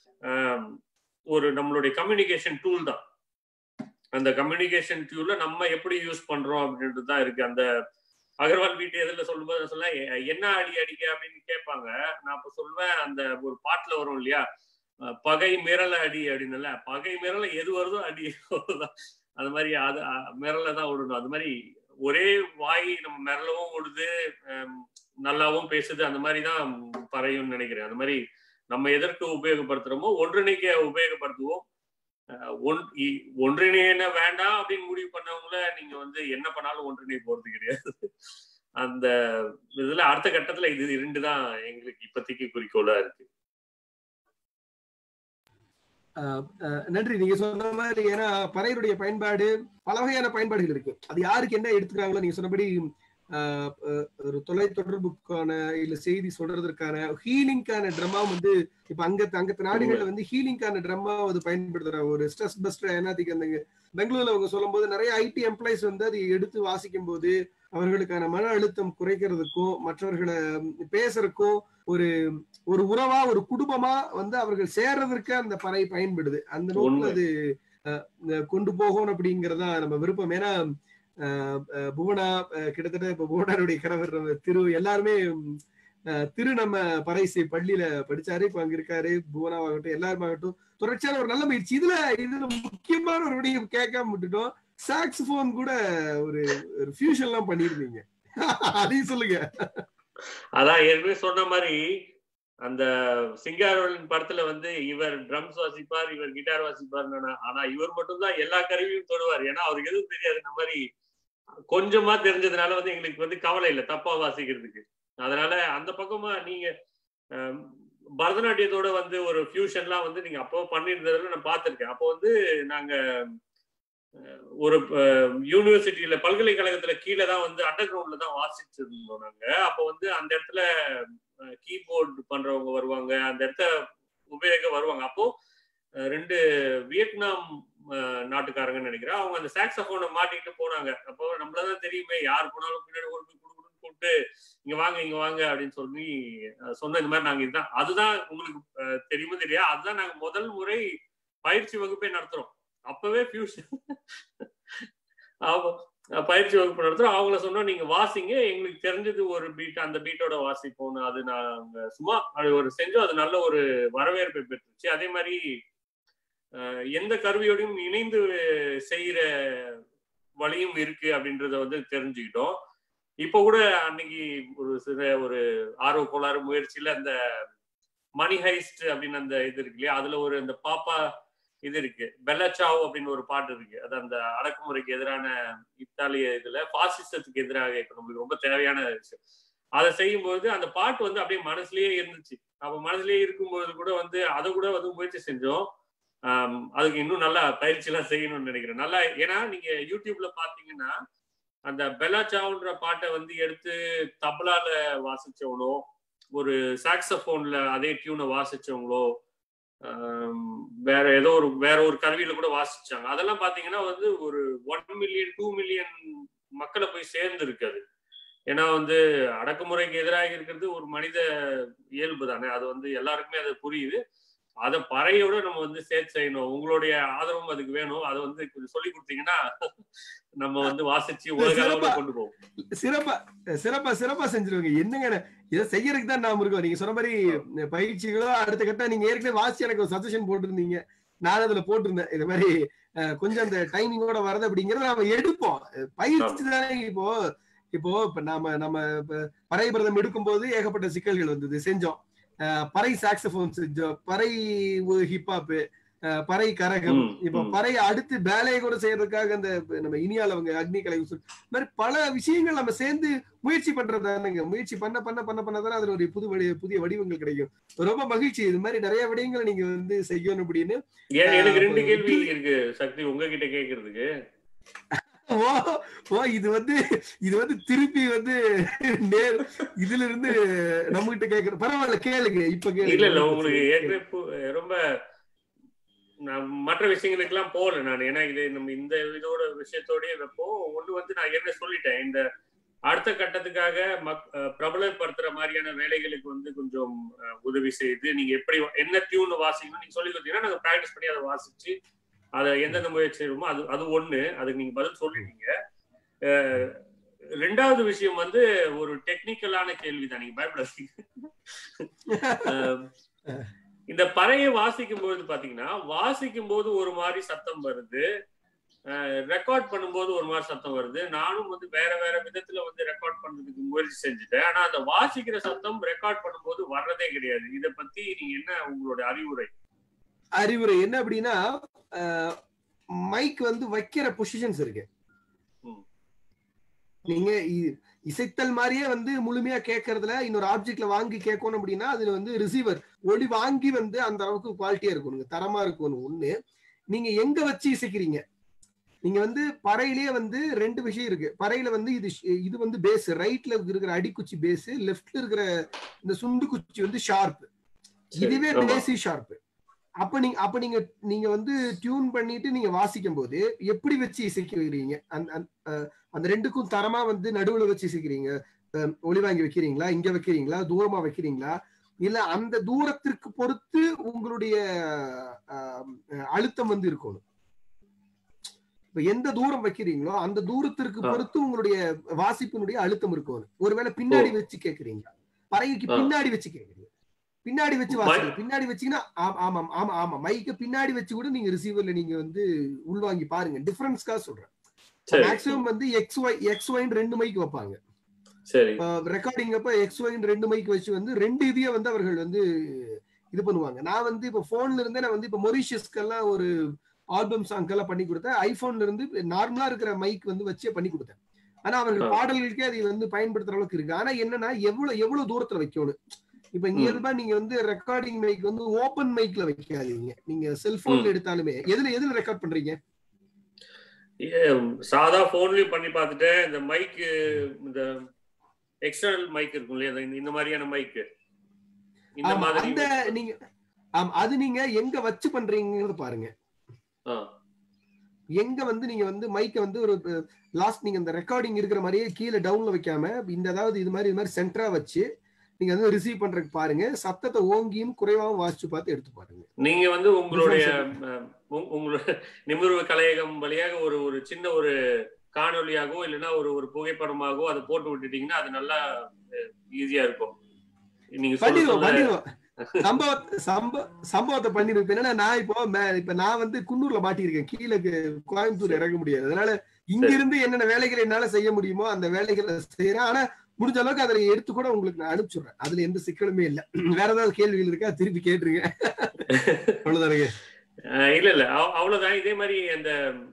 ஒரு நம்மளுடைய கம்யூனிகேஷன் டூல் தான். அந்த கம்யூனிகேஷன் டூல நம்ம எப்படி யூஸ் பண்றோம் அப்படின்றது தான் இருக்கு. அந்த அகர்வால் வீட்டு எதில் சொல்லும்போது சொல்ல என்ன அடி அடிக்க அப்படின்னு கேட்பாங்க. நான் இப்ப சொல்வேன், அந்த ஒரு பாட்டுல வரும் இல்லையா, பகை மிரள அடி அப்படின்னுல, பகை மிரள எது வருதோ அடி அது மாதிரி அது மிரள தான் விடணும். அது மாதிரி ஒரே வாய் நம்ம மிரளவும் விடுது, நல்லாவும் பேசுது, அந்த மாதிரிதான் பறையும் நினைக்கிறேன். அந்த மாதிரி நம்ம எதற்கு உபயோகப்படுத்துறோமோ ஒன்றிணைக்க உபயோகப்படுத்துவோம். ஒன் ஒன்றிணைய வேண்டாம் அப்படின்னு முடிவு பண்ணவங்கள நீங்க வந்து என்ன பண்ணாலும் ஒன்றிணை போறது கிடையாது. அந்த இதுல அடுத்த கட்டத்துல இது இரண்டு தான் எங்களுக்கு இப்போதைக்கு குறிக்கோளா இருக்கு. நன்றி. நீங்க சொன்ன மாதிரி ஏன்னா பறையுடைய பயன்பாடு பல வகையான பயன்பாடுகள் இருக்கு. அது யாருக்கு என்ன எடுத்துக்கிறாங்களோ நீங்க சொன்னபடி ஒரு தொலை தொடர்புக்கான இல்ல செய்தி சொல்றதற்கான ஹீலிங்கான ட்ரம்மா வந்து இப்ப அங்க அங்கத்த நாடுகள்ல வந்து ஹீலிங்கான ட்ரம்மா அது பயன்படுத்துறாங்க. ஒரு ஸ்ட்ரெஸ் பஸ்டர் என்னத்துக்கு அந்த பெங்களூர்ல அவங்க சொல்லும் போது நிறைய ஐடி எம்ப்ளாயிஸ் வந்து அதை எடுத்து வாசிக்கும் போது அவர்களுக்கான மன அழுத்தம் குறைக்கிறதுக்கும் மற்றவர்களை பேசுறதுக்கும் ஒரு ஒரு உறவா ஒரு குடும்பமா வந்து அவர்கள் சேர்றதற்கு அந்த பறை பயன்படுது. அந்த நோக்கில் அது கொண்டு போகணும் அப்படிங்கறதா நம்ம விருப்பம். ஏன்னா புவனா கிட்டத்தட்ட இப்ப புவனாருடைய கணவர் திரு எல்லாருமே திரு நம்ம பறைசை பள்ளியில படிச்சாரு, இப்ப அங்க இருக்காரு. புவனாவாகட்டும் எல்லாருமாகட்டும் தொடர்ச்சியான ஒரு நல்ல முயற்சி. இதுல இதுல முக்கியமான ஒரு விடயம் கேட்காம விட்டுட்டோம். சாக்ஸோபோன் கூட ஒரு ஃபியூஷன் எல்லாம் பண்ணிருந்தீங்க, அதையும் சொல்லுங்க. அதான் ஏற்கனவே சொன்ன மாதிரி அந்த சிங்காரவேலன் படத்துல வந்து இவர் ட்ரம்ஸ் வாசிப்பார், இவர் கிட்டார் வாசிப்பார். ஆனா இவர் மட்டும்தான் எல்லா கருவியும் தொடுவார். ஏன்னா அவருக்கு எதுவும் தெரியாது. இந்த மாதிரி கொஞ்சமா தெரிஞ்சதுனால வந்து எங்களுக்கு வந்து கவலை இல்லை தப்பா வாசிக்கிறதுக்கு. அதனால அந்த பக்கமா நீங்க பரதநாட்டியத்தோட வந்து ஒரு ஃபியூஷன்லாம் வந்து நீங்க அப்போ பண்ணிருந்ததுல நான் பார்த்திருக்கேன். அப்போ வந்து நாங்க ஒரு யூனிவர்சிட்டியில பல்கலைக்கழகத்துல கீழே தான் வந்து அண்டர் கிரவுண்ட்ல தான் வாசிச்சு இருந்தோம் நாங்க. அப்போ வந்து அந்த இடத்துல கீபோர்டு பண்றவங்க வருவாங்க, அந்த இடத்த உபயோக வருவாங்க. அப்போ ரெண்டு வியட்நாம் நாட்டுக்காரங்கன்னு நினைக்கிறேன், அவங்க அந்த சாக்ஸோபோனை மாட்டிக்கிட்டு போனாங்க. அப்போ நம்மளதான் தெரியுமே, யார் போனாலும் பின்னாடி ஒரு கூப்பிட்டு இங்க வாங்க இங்க வாங்க அப்படின்னு சொல்லி சொன்ன. இந்த மாதிரி நாங்க இதுதான், அதுதான் உங்களுக்கு தெரியுமா தெரியா, அதுதான் நாங்க முதல் முறை பயிற்சி வகுப்பே நடத்துறோம். அப்பவே ஃபியூஷன் பயிற்சி வகுப்பு நடத்துறோம். அவங்கள சொன்னோம் நீங்க வாசிங்க, எங்களுக்கு தெரிஞ்சது ஒரு பீட், அந்த பீட்டோட வாசிப்போம். அது நாங்க சும்மா அது ஒரு செஞ்சோம். அது நல்ல ஒரு வரவேற்பை பெற்றுச்சு. அதே மாதிரி எந்த கருவியோடையும் இணைந்து செய்யற வழியும் இருக்கு அப்படின்றத வந்து தெரிஞ்சுக்கிட்டோம். இப்ப கூட அன்னைக்கு ஒரு சில ஒரு ஆர்வ கோளாறு முயற்சியில அந்த மணி ஹைஸ்ட் அப்படின்னு அந்த இது இருக்கு இல்லையா, அதுல ஒரு அந்த பாப்பா இது இருக்கு, பெல்லச்சாவ் அப்படின்னு ஒரு பாட்டு இருக்கு. அது அந்த அடக்குமுறைக்கு எதிரான இத்தாலிய இதுல பாசிசத்துக்கு எதிராக இப்ப நம்மளுக்கு ரொம்ப தேவையான விஷயம். அதை செய்யும்போது அந்த பாட்டு வந்து அப்படியே மனசுலயே இருந்துச்சு. அப்ப மனசுலயே இருக்கும்போது கூட வந்து அதை கூட வந்து முயற்சி செஞ்சோம். ஆஹ் அதுக்கு இன்னும் நல்லா பயிற்சி எல்லாம் செய்யணும்னு நினைக்கிறேன். நல்லா, ஏன்னா நீங்க யூடியூப்ல பாத்தீங்கன்னா அந்த பெல்லாச்சாவுன்ற பாட்டை வந்து எடுத்து தபலால வாசிச்சவங்களோ, ஒரு சாக்ஸோபோன்ல அதே டியூனை வாசிச்சவங்களோ, வேற ஏதோ ஒரு வேற ஒரு கருவியில கூட வாசிச்சாங்க. அதெல்லாம் பாத்தீங்கன்னா வந்து ஒரு ஒன் மில்லியன் டூ மில்லியன் மக்களை போய் சேர்ந்து இருக்காது. ஏன்னா வந்து அடக்குமுறைக்கு எதிராக இருக்கிறது ஒரு மனித இயல்பு தானே, அது வந்து எல்லாருக்குமே அது புரியுது. அதை பறையோட நம்ம வந்து சேர்த்து செய்யணும். உங்களுடைய ஆதரவும் அதுக்கு வேணும். அதை வந்து கொஞ்சம் சொல்லி கொடுத்தீங்கன்னா நம்ம வந்து வாசிச்சு உலக அளவுல கொண்டு போவோம். சிறப்பா சிறப்பா சிறப்பா செஞ்சிருவாங்க. என்னங்க இதை செய்யறதுக்கு தான் நாம இருக்கோம். நீங்க சொன்ன மாதிரி பயிற்சிகளோ அடுத்த கட்ட நீங்க ஏற்கனவே வாசி எனக்கு ஒரு சஜஷன் போட்டிருந்தீங்க, நான் அதுல போட்டிருந்தேன். இது மாதிரி கொஞ்சம் அந்த டைமிங்கோட வரது அப்படிங்கறத நாம எடுப்போம். பயிற்சி தானே. இப்போ இப்போ இப்ப நாம நம்ம பறை பிரதம் எடுக்கும் போது ஏகப்பட்ட சிக்கல்கள் வந்தது, செஞ்சோம். பறை சாக்ஸோபோன் செஞ்சோம், பறை ஹிப்ஹாப், பறை கரகம், இப்ப பறை அடுத்து பேலே கூட செய்யறதுக்காக அந்த நம்ம இனியால அவங்க அக்னி கலை மாதிரி பல விஷயங்கள் நம்ம சேர்ந்து முயற்சி பண்றதானுங்க. முயற்சி பண்ண பண்ண பண்ண பண்ணதான் அதுல ஒரு புது புதிய வடிவங்கள் கிடைக்கும். ரொம்ப மகிழ்ச்சி. இது மாதிரி நிறைய விடயங்களை நீங்க வந்து செய்யணும் அப்படின்னு. எனக்கு ரெண்டு கேள்வி இருக்கு சக்தி உங்ககிட்ட கேட்கறதுக்கு. ஓ ஓ இது வந்து இது வந்து திருப்பி வந்து நேர் இதுல இருந்து நம்ம கிட்ட கேக்குற பரவாயில்ல, கேளுங்க இப்ப கேளுங்க. இல்ல இல்ல உங்களுக்கு ஏற்கனவே ரொம்ப மற்ற விஷயங்களுக்கு எல்லாம் போகல நான். ஏன்னா இது நம்ம இந்த இதோட விஷயத்தோடய வைப்போம். ஒண்ணு வந்து நான் என்ன சொல்லிட்டேன், இந்த அடுத்த கட்டத்துக்காக மக் பிரபலப்படுத்துற மாதிரியான வேலைகளுக்கு வந்து கொஞ்சம் உதவி செய்து நீங்க எப்படி என்ன டியூன் வாசிக்கணும் நீங்க சொல்லி கொடுத்தீங்கன்னா நாங்க பிராக்டிஸ் பண்ணி அதை வாசிச்சு அதை எந்தெந்த முயற்சி செய்யணுமோ அது அது ஒண்ணு. அதுக்கு நீங்க பதில் சொல்லிட்டீங்க. ரெண்டாவது விஷயம் வந்து ஒரு டெக்னிக்கலான கேள்விதான், நீங்க பயப்படாதீங்க. இந்த பறையை வாசிக்கும் போது பாத்தீங்கன்னா வாசிக்கும் போது ஒரு மாதிரி சத்தம் வருது, ரெக்கார்ட் பண்ணும்போது ஒரு மாதிரி சத்தம் வருது. நானும் வந்து வேற வேற விதத்துல வந்து ரெக்கார்ட் பண்றதுக்கு முயற்சி செஞ்சுட்டேன். ஆனா அந்த வாசிக்கிற சத்தம் ரெக்கார்ட் பண்ணும்போது வர்றதே கிடையாது. இதை பத்தி நீங்க என்ன உங்களோட அறிவுரை? அறிவுரை என்ன அப்படின்னா, மைக் வந்து வைக்கிற பொசிஷன்ஸ் இருக்கு. நீங்க இசைத்தல் மாதிரியே வந்து முழுமையா கேட்கறதுல இன்னொரு ஆப்ஜெக்ட்ல வாங்கி கேட்கணும் அப்படின்னா அதுல வந்து ரிசீவர் ஒளி வாங்கி வந்து அந்த அளவுக்கு குவாலிட்டியா இருக்கணும், தரமா இருக்கணும். ஒண்ணு, நீங்க எங்க வச்சு இசைக்கிறீங்க. நீங்க வந்து பறையிலேயே வந்து ரெண்டு விஷயம் இருக்கு. பறையில வந்து இது இது வந்து பேஸ், ரைட்ல இருக்கிற அடிக்குச்சி பேஸ், லெஃப்ட்ல இருக்கிற இந்த சுண்டு குச்சி வந்து ஷார்ப். இதுவே பேசி ஷார்ப். அப்ப நீங்க அப்ப நீங்க நீங்க வந்து டியூன் பண்ணிட்டு நீங்க வாசிக்கும் போது எப்படி வச்சு இசைக்கிறீங்க, அந்த ரெண்டுக்கும் தரமா வந்து நடுவுல வச்சு இசைக்கிறீங்க. ஒளி வாங்கி வைக்கிறீங்களா, இங்க வைக்கிறீங்களா, தூரமா வைக்கிறீங்களா, இல்ல அந்த தூரத்திற்கு பொறுத்து உங்களுடைய அழுத்தம் வந்து இருக்கணும். இப்ப எந்த தூரம் வைக்கிறீங்களோ அந்த தூரத்திற்கு பொறுத்து உங்களுடைய வாசிப்பினுடைய அழுத்தம் இருக்கும். ஒருவேளை பின்னாடி வச்சு கேக்குறீங்க, பறைக்கு பின்னாடி வச்சு கேக்குறீங்க, பின்னாடி வச்சு வாசிங்க, பின்னாடி வச்சீங்கன்னா ஆமா ஆமா ஆமா மைக்க பின்னாடி வச்சு கூட நீங்க ரிசீவர்ல நீங்க வந்து உள்வாங்கி பாருங்க. டிஃபரன்ஸ்க்காக சொல்றேன். மேக்ஸிமம் வந்து எக்ஸ் ஒய் எக்ஸ் ஒய்ன்னு ரெண்டு மைக் வைப்பாங்க. சரி. ரெக்கார்டிங் அப்ப எக்ஸ் ஒய்ன்னு ரெண்டு மைக் வச்சு வந்து ரெண்டு இதைய வந்து அவர்கள் வந்து இது பண்ணுவாங்க. நான் வந்து இப்ப போன்ல இருந்தே நான் வந்து இப்ப மொரிஷியஸ்க்கெல்லாம் ஒரு ஆல்பம் சாங்க்கெல்லாம் பண்ணி கொடுத்தேன். ஐபோன்ல இருந்து நார்மலா இருக்கிற மைக் வந்து வச்சே பண்ணி கொடுத்தேன். ஆனா அவர்கள் பாடல்களுக்கே அதை வந்து பயன்படுத்துற அளவுக்கு இருக்கு. ஆனா என்னன்னா எவ்வளவு எவ்வளவு தூரத்துல வைக்கணும். இப்ப நியர்பா நீங்க வந்து ரெக்கார்டிங் மைக் வந்து ஓபன் மைக்ல வைக்காதீங்க. நீங்க செல்போன்ல எடுத்தாலுமே எதுல எதுல ரெக்கார்ட் பண்றீங்க? சாதா போன்லயும் பண்ணி பார்த்துட்டேன். இந்த மைக் இந்த எக்ஸ்டர்னல் மைக் இருக்கும் இல்லையா, இந்த மாதிரியான மைக் இந்த மாதிரி அந்த நீங்க அது நீங்க எங்க வச்சு பண்றீங்கன்னு பாருங்க. எங்க வந்து நீங்க வந்து மைக்க வந்து ஒரு லாஸ்ட் நீங்க இந்த ரெக்கார்டிங் இருக்கிற மாதிரியே கீழே டவுன்ல வைக்காம இந்த அதாவது இது மாதிரி இது மாதிரி சென்டரா வச்சு நீங்க வந்து ரிசீவ் பண்றதுக்கு பாருங்க. சத்தத்தை ஓங்கியும் குறைவாகவும் வாசிச்சு பார்த்து எடுத்து பாருங்க. நீங்க வந்து உங்களுடைய உங்களுடைய நிமிர்வு கலையகம் வழியாக ஒரு ஒரு சின்ன ஒரு காணொலியாகவோ இல்லைன்னா ஒரு ஒரு புகைப்படமாகவோ அதை போட்டு விட்டுட்டீங்கன்னா அது நல்லா ஈஸியா இருக்கும். நீங்க பண்ணிடுவோம் சம்பவத்தை சம்பவத்தை பண்ணிருப்பேன். ஏன்னா நான் இப்போ இப்ப நான் வந்து குன்னூர்ல மாட்டிருக்கேன். கீழே கோயம்புத்தூர் இறங்க முடியாது. அதனால இங்க இருந்து என்னென்ன வேலைகளை என்னால செய்ய முடியுமோ அந்த வேலைகளை செய்யறேன். ஆனா முடிஞ்ச அளவுக்கு அதை எடுத்து கூட உங்களுக்கு நான் அனுப்பிச்சுடுறேன். அதுல எந்த சிக்கலுமே இல்லை. வேற ஏதாவது கேள்விகள் இருக்கா திருப்பி கேட்டுருங்க. அவ்வளவுதானுங்க. இல்ல இல்ல அவ்வளவுதான். இதே மாதிரி அந்த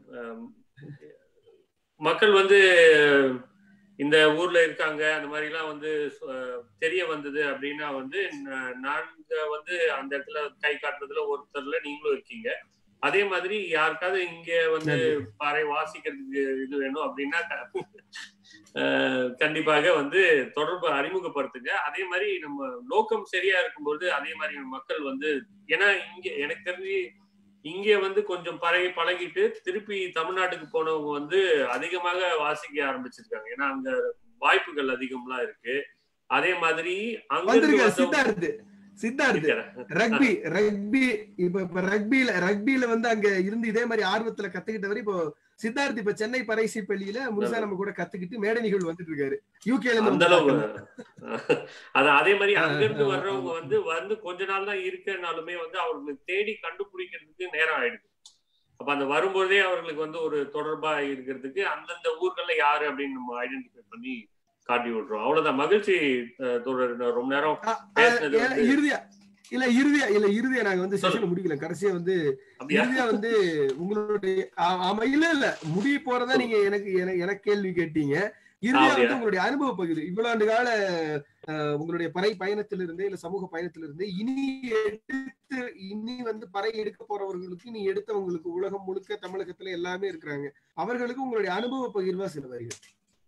மக்கள் வந்து இந்த ஊர்ல இருக்காங்க அந்த மாதிரி எல்லாம் வந்து தெரிய வந்தது அப்படின்னா வந்து நாங்க வந்து அந்த இடத்துல கை காட்டுறதுல ஒருத்தர்ல நீங்களும் இருக்கீங்க. அதே மாதிரி யாருக்காவது இங்க வந்து பாறை வாசிக்கிறதுக்கு இது வேணும் அப்படின்னா கண்டிப்பாக வந்து தொடர்பு அறிமுகப்படுத்துங்க. அதே மாதிரி நம்ம நோக்கம் சரியா இருக்கும்போது அதே மாதிரி மக்கள் வந்து ஏன்னா இங்க எனக்கு தெரிஞ்சு இங்க வந்து கொஞ்சம் பழகி பழகிட்டு திருப்பி தமிழ்நாட்டுக்கு போனவங்க வந்து அதிகமாக வாசிக்க ஆரம்பிச்சிருக்காங்க. ஏன்னா அங்க வாய்ப்புகள் அதிகம்லாம் இருக்கு. அதே மாதிரி அங்க சித்தார்த்து சித்தார்த்து ரக்பி ரக்பி இப்ப இப்ப ரக்பில ரக்பில வந்து அங்க இருந்து இதே மாதிரி ஆர்வத்துல கத்துக்கிட்டவரை இப்போ சித்தார்த் இப்ப சென்னை பறைசி பள்ளியில முழுசா நம்ம கூட கத்துக்கிட்டு மேடை நிகழ்வு வந்துட்டு இருக்காரு. யூகேல அந்த அளவு அதான் அதே மாதிரி அங்க இருந்து வர்றவங்க வந்து வந்து கொஞ்ச நாள் தான் இருக்கனாலுமே வந்து அவர்களுக்கு தேடி கண்டுபிடிக்கிறதுக்கு நேரம் ஆயிடுது. அப்ப அந்த வரும்போதே அவர்களுக்கு வந்து ஒரு தொடர்பா இருக்கிறதுக்கு அந்தந்த ஊர்கள்ல யாரு அப்படின்னு நம்ம ஐடென்டிஃபை பண்ணி காட்டி விடுறோம். அவ்வளவுதான். மகிழ்ச்சி தொடர். ரொம்ப நேரம் இறுதியா இல்ல இறுதியா இல்ல இறுதியா நாங்க வந்து செஷன் முடிக்கல. கடைசியா வந்து இறுதியா வந்து உங்களுடைய ஆமா இல்ல இல்ல முடிய போறதா நீங்க எனக்கு எனக்கு கேள்வி கேட்டீங்க. இறுதியா வந்து உங்களுடைய அனுபவ பகுதி இவ்வளவு ஆண்டு கால உங்களுடைய பறை பயணத்திலிருந்து இல்ல சமூக பயணத்திலிருந்து இனி எடுத்து இனி வந்து பறை எடுக்க போறவர்களுக்கு நீ எடுத்தவங்களுக்கு உலகம் முழுக்க தமிழகத்துல எல்லாமே இருக்கிறாங்க. அவர்களுக்கு உங்களுடைய அனுபவ பகிர்வா சில வரிகள்.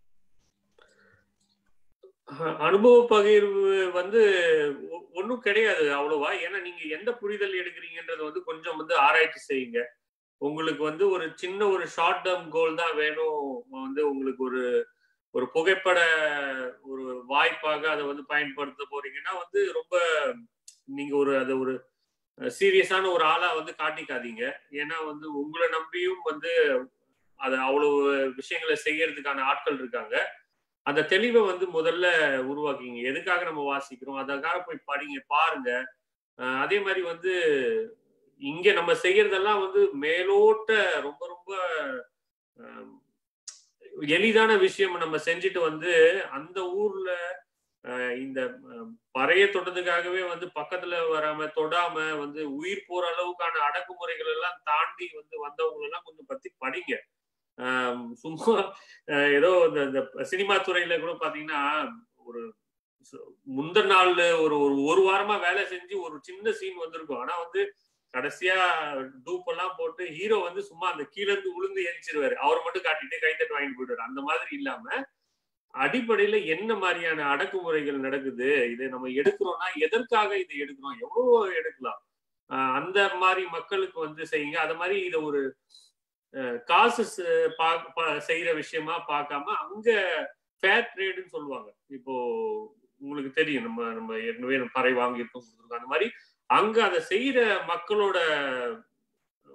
அனுபவ பகிர்வு வந்து ஒன்றும் கிடையாது அவ்வளவா. ஏன்னா நீங்க எந்த புரிதல் எடுக்கிறீங்கன்றது வந்து கொஞ்சம் வந்து ஆராய்ச்சி செய்யுங்க. உங்களுக்கு வந்து ஒரு சின்ன ஒரு ஷார்ட் டேர்ம் கோல் தான் வேணும். வந்து உங்களுக்கு ஒரு ஒரு புகைப்பட ஒரு வாய்ப்பாக அதை வந்து பயன்படுத்த போறீங்கன்னா வந்து ரொம்ப நீங்க ஒரு அதை ஒரு சீரியஸான ஒரு ஆளா வந்து காட்டிக்காதீங்க. ஏன்னா வந்து உங்களை நம்பியும் வந்து அதை அவ்வளவு விஷயங்களை செய்யறதுக்கான ஆட்கள் இருக்காங்க. அந்த தெளிவை வந்து முதல்ல உருவாக்கிங்க. எதுக்காக நம்ம வாசிக்கிறோம் அதுக்காக போய் படிங்க, பாருங்க. அதே மாதிரி வந்து இங்க நம்ம செய்யறதெல்லாம் வந்து மேலோட்ட ரொம்ப ரொம்ப எளிதான விஷயம் நம்ம செஞ்சுட்டு வந்து அந்த ஊர்ல இந்த பறைய தொட்டதுக்காகவே வந்து பக்கத்துல வராம தொடாம வந்து உயிர் போற அளவுக்கான அடக்குமுறைகள் எல்லாம் தாண்டி வந்து வந்தவங்க எல்லாம் கொஞ்சம் பத்தி படிங்க. சும்மா ஏதோ இந்த சினிமா துறையில கூட பாத்தீங்கன்னா ஒரு முந்தின நாள் ஒரு ஒரு வாரமா வேலை செஞ்சு ஒரு சின்ன சீன் வந்திருக்கும். ஆனா வந்து கடைசியா டூப் எல்லாம் போட்டு ஹீரோ வந்து சும்மா அந்த கீழே இருந்து உளுந்து எரிச்சிருவாரு. அவரை மட்டும் காட்டிட்டு கைத்தட்டு வாங்கிட்டு போயிடுவாரு. அந்த மாதிரி இல்லாம அடிப்படையில என்ன மாதிரியான அடக்குமுறைகள் நடக்குது, இதை நம்ம எடுக்கிறோம்னா எதற்காக இதை எடுக்கிறோம், எவ்வளவோ எடுக்கலாம். அந்த மாதிரி மக்களுக்கு வந்து செய்யுங்க. அது மாதிரி இதை ஒரு காசு செய்யற விஷயமா பார்க்காம அங்க ஃபேர் ட்ரேடுன்னு சொல்லுவாங்க. இப்போ உங்களுக்கு தெரியும், நம்ம நம்ம ஏற்கனவே பறை வாங்கியிருக்கோம். அந்த மாதிரி அங்க அதை செய்யற மக்களோட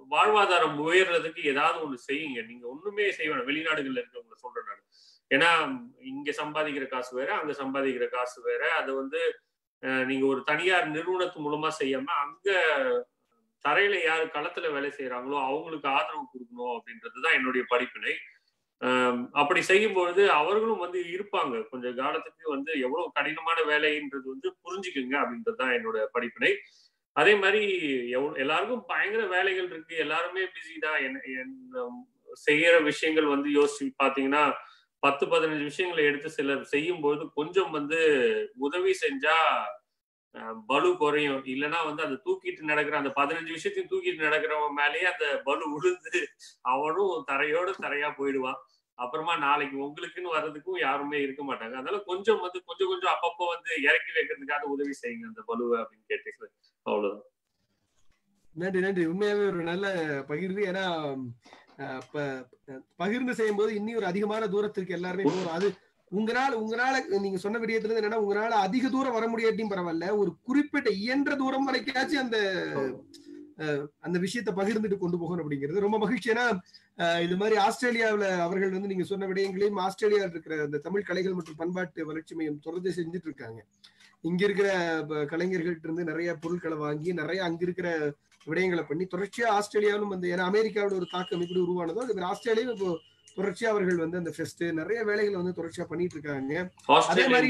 வாழ்வாதாரம் உயர்றதுக்கு ஏதாவது ஒண்ணு செய்யுங்க. நீங்க ஒண்ணுமே செய்ய வேணாம். வெளிநாடுகள்ல இருக்கவங்களை சொல்றேன் நான். ஏன்னா இங்க சம்பாதிக்கிற காசு வேற, அங்க சம்பாதிக்கிற காசு வேற. அது வந்து நீங்க ஒரு தனியார் நிறுவனத்து மூலமா செய்யாம அங்க தரையில யாரு களத்துல வேலை செய்யறாங்களோ அவங்களுக்கு ஆதரவு கொடுக்கணும் அப்படின்றதுதான் என்னுடைய படிப்பினை. அப்படி செய்யும்பொழுது அவர்களும் வந்து இருப்பாங்க. கொஞ்ச காலத்துக்கு வந்து எவ்வளவு கடினமான வேலைன்றது வந்து புரிஞ்சுக்குங்க அப்படின்றதுதான் என்னோட படிப்பினை. அதே மாதிரி எவ் எல்லாருக்கும் பயங்கர வேலைகள் இருக்கு, எல்லாருமே பிஸி தான். என்ன செய்யற விஷயங்கள் வந்து யோசிச்சு பாத்தீங்கன்னா பத்து பதினஞ்சு விஷயங்களை எடுத்து சிலர் செய்யும்போது கொஞ்சம் வந்து உதவி செஞ்சா பலு குறையும். இல்லைன்னா வந்து அந்த தூக்கிட்டு நடக்கிற அந்த பதினஞ்சு விஷயத்தையும் தூக்கிட்டு நடக்கிறவன் மேலேயே அந்த பலு விழுந்து அவனும் தரையோட தரையா போயிடுவான். அப்புறமா நாளைக்கு உங்களுக்குன்னு வர்றதுக்கும் யாருமே இருக்க மாட்டாங்க. அதனால கொஞ்சம் வந்து கொஞ்சம் கொஞ்சம் அப்பப்போ வந்து இறக்கி வைக்கிறதுக்காக உதவி செய்யுங்க அந்த பலுவை அப்படின்னு கேட்டேன். அவ்வளவுதான். நன்றி நன்றி. உண்மையாவே ஒரு நல்ல பகிர்வு. ஏன்னா பகிர்ந்து செய்யும் போது இன்னி ஒரு அதிகமான தூரத்திற்கு எல்லாருமே போறோம். அது உங்களால உங்களால நீங்க சொன்ன விடயத்துல இருந்து என்னன்னா உங்களால அதிக தூரம் வர முடியாட்டியும் பரவாயில்ல, ஒரு குறிப்பிட்ட இயன்ற தூரம் வரைக்காச்சும் அந்த அந்த விஷயத்தை பகிர்ந்துட்டு கொண்டு போகணும் அப்படிங்கிறது ரொம்ப மகிழ்ச்சி. ஏன்னா இது மாதிரி ஆஸ்திரேலியாவில் அவர்கள் வந்து நீங்க சொன்ன விடயங்களையும் ஆஸ்திரேலியாவில் இருக்கிற அந்த தமிழ் கலைகள் மற்றும் பண்பாட்டு வளர்ச்சி மையம் தொடர்ந்து செஞ்சுட்டு இருக்காங்க. இங்க இருக்கிற கலைஞர்கள்ட்ட இருந்து நிறைய பொருட்களை வாங்கி நிறைய அங்க இருக்கிற விடயங்களை பண்ணி தொடர்ச்சியா ஆஸ்திரேலியாவிலும் வந்து, ஏன்னா அமெரிக்காவோட ஒரு தாக்கம் எப்படி உருவானதோ அது மாதிரி ஆஸ்திரேலியாவும் இப்போ தொடர்ச்சியா அவர்கள் வந்து அந்த ஃபெஸ்ட் நிறைய வேலைகளை வந்து தொடர்ச்சியா பண்ணிட்டு இருக்காங்க. அதே மாதிரி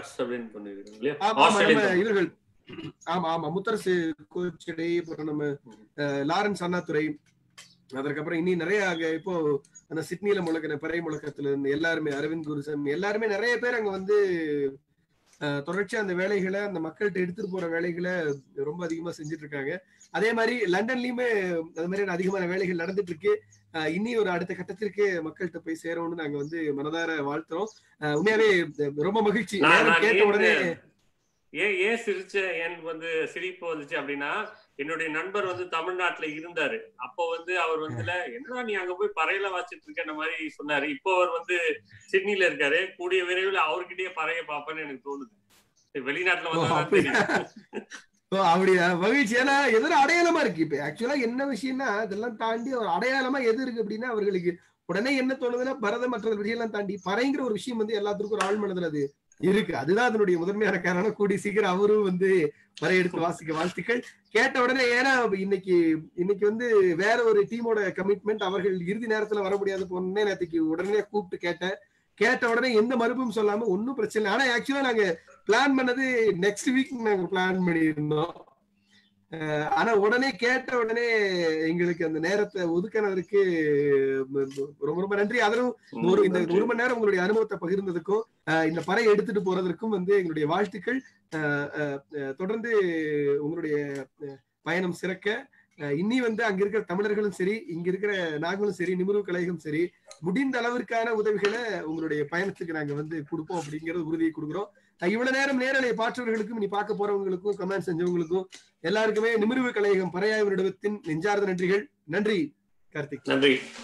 இவர்கள் ஆமா ஆமா முத்தரசு கோச்சடை, அப்புறம் நம்ம லாரன்ஸ் அண்ணாதுரை, அதற்கப்புறம் இனி நிறைய இப்போ அந்த சிட்னியில முழக்கின பிறை முழக்கத்துல இருந்து எல்லாருமே, அரவிந்த் குருசாமி, எல்லாருமே நிறைய பேர் அங்க வந்து தொடர்ச்சியா அந்த வேலைகளை அந்த மக்கள்கிட்ட எடுத்துட்டு போற வேலைகளை ரொம்ப அதிகமா செஞ்சுட்டு இருக்காங்க. அதே மாதிரி லண்டன்லயுமே அது மாதிரி அதிகமான வேலைகள் நடந்துட்டு இருக்கு. இன்னி ஒரு அடுத்த கட்டத்திற்கு மக்கள்கிட்ட போய் சேரணும்னு நாங்க வந்து மனதார வாழ்த்துறோம். உண்மையாவே ரொம்ப மகிழ்ச்சி. கேட்ட உடனே ஏன் ஏன் சிரிச்ச எனக்கு வந்து சிரிப்பு வந்துச்சு அப்படின்னா, என்னுடைய நண்பர் வந்து தமிழ்நாட்டுல இருந்தாரு. அப்போ வந்து அவர் வந்து என்னடா நீ அங்க போய் பறையில வாசிட்டு இருக்க மாதிரி சொன்னாரு. இப்போ அவர் வந்து சிட்னில இருக்காரு. கூடிய விரைவில் அவர்கிட்டயே பறைய பாப்பேன்னு எனக்கு தோணுது. வெளிநாட்டுல வந்து அப்படியா மகிழ்ச்சி. ஏன்னா எதிர அடையாளமா இருக்கு. இப்ப ஆக்சுவலா என்ன விஷயம்னா இதெல்லாம் தாண்டி ஒரு அடையாளமா எது இருக்கு அப்படின்னா அவர்களுக்கு உடனே என்ன தோணுதுன்னா பரதம் மற்ற விஷயம்லாம் தாண்டி பறைங்கிற ஒரு விஷயம் வந்து எல்லாத்துக்கும் ஒரு ஆழ் மனதுல அது இருக்கு. அதுதான் அதனுடைய முதன்மையான காரணம். கூடி சீக்கிரம் அவரும் வந்து பறை எடுத்து வாசிக்க வாழ்த்துக்கள். கேட்ட உடனே ஏன்னா இன்னைக்கு இன்னைக்கு வந்து வேற ஒரு டீமோட கமிட்மெண்ட், அவர்கள் இறுதி நேரத்துல வர முடியாது போனே நேற்றுக்கு உடனே கூப்பிட்டு கேட்டேன். கேட்ட உடனே எந்த மறுப்பும் சொல்லாம ஒன்னும் பிரச்சனை இல்லை. ஆனா ஆக்சுவலா நாங்க பிளான் பண்ணது நெக்ஸ்ட் வீக் நாங்க பிளான் பண்ணியிருந்தோம். ஆனா உடனே கேட்ட உடனே எங்களுக்கு அந்த நேரத்தை ஒதுக்கினதற்கு ரொம்ப ரொம்ப நன்றி. அதனும் ஒரு இந்த ஒரு மணி நேரம் உங்களுடைய அனுபவத்தை பகிர்ந்ததுக்கும் இந்த பறை எடுத்துட்டு போறதற்கும் வந்து எங்களுடைய வாழ்த்துக்கள். தொடர்ந்து உங்களுடைய பயணம் சிறக்க. இன்னி வந்து அங்க இருக்கிற தமிழர்களும் சரி, இங்க இருக்கிற நாங்களும் சரி, நிமிர்வு கலைகளும் சரி, முடிந்த அளவிற்கான உதவிகளை உங்களுடைய பயணத்துக்கு நாங்க வந்து கொடுப்போம் அப்படிங்கறது உறுதியை கொடுக்குறோம். இவ்வளவு நேரம் நேரலையை பார்த்தவர்களுக்கும் இனி பார்க்க போறவங்களுக்கும் கமெண்ட் செஞ்சவங்களுக்கும் எல்லாருக்குமே நிமிர்வு கலையகம் பறையாய்வு நிறுவனத்தின் நெஞ்சார்ந்த நன்றிகள். நன்றி கார்த்திக். நன்றி.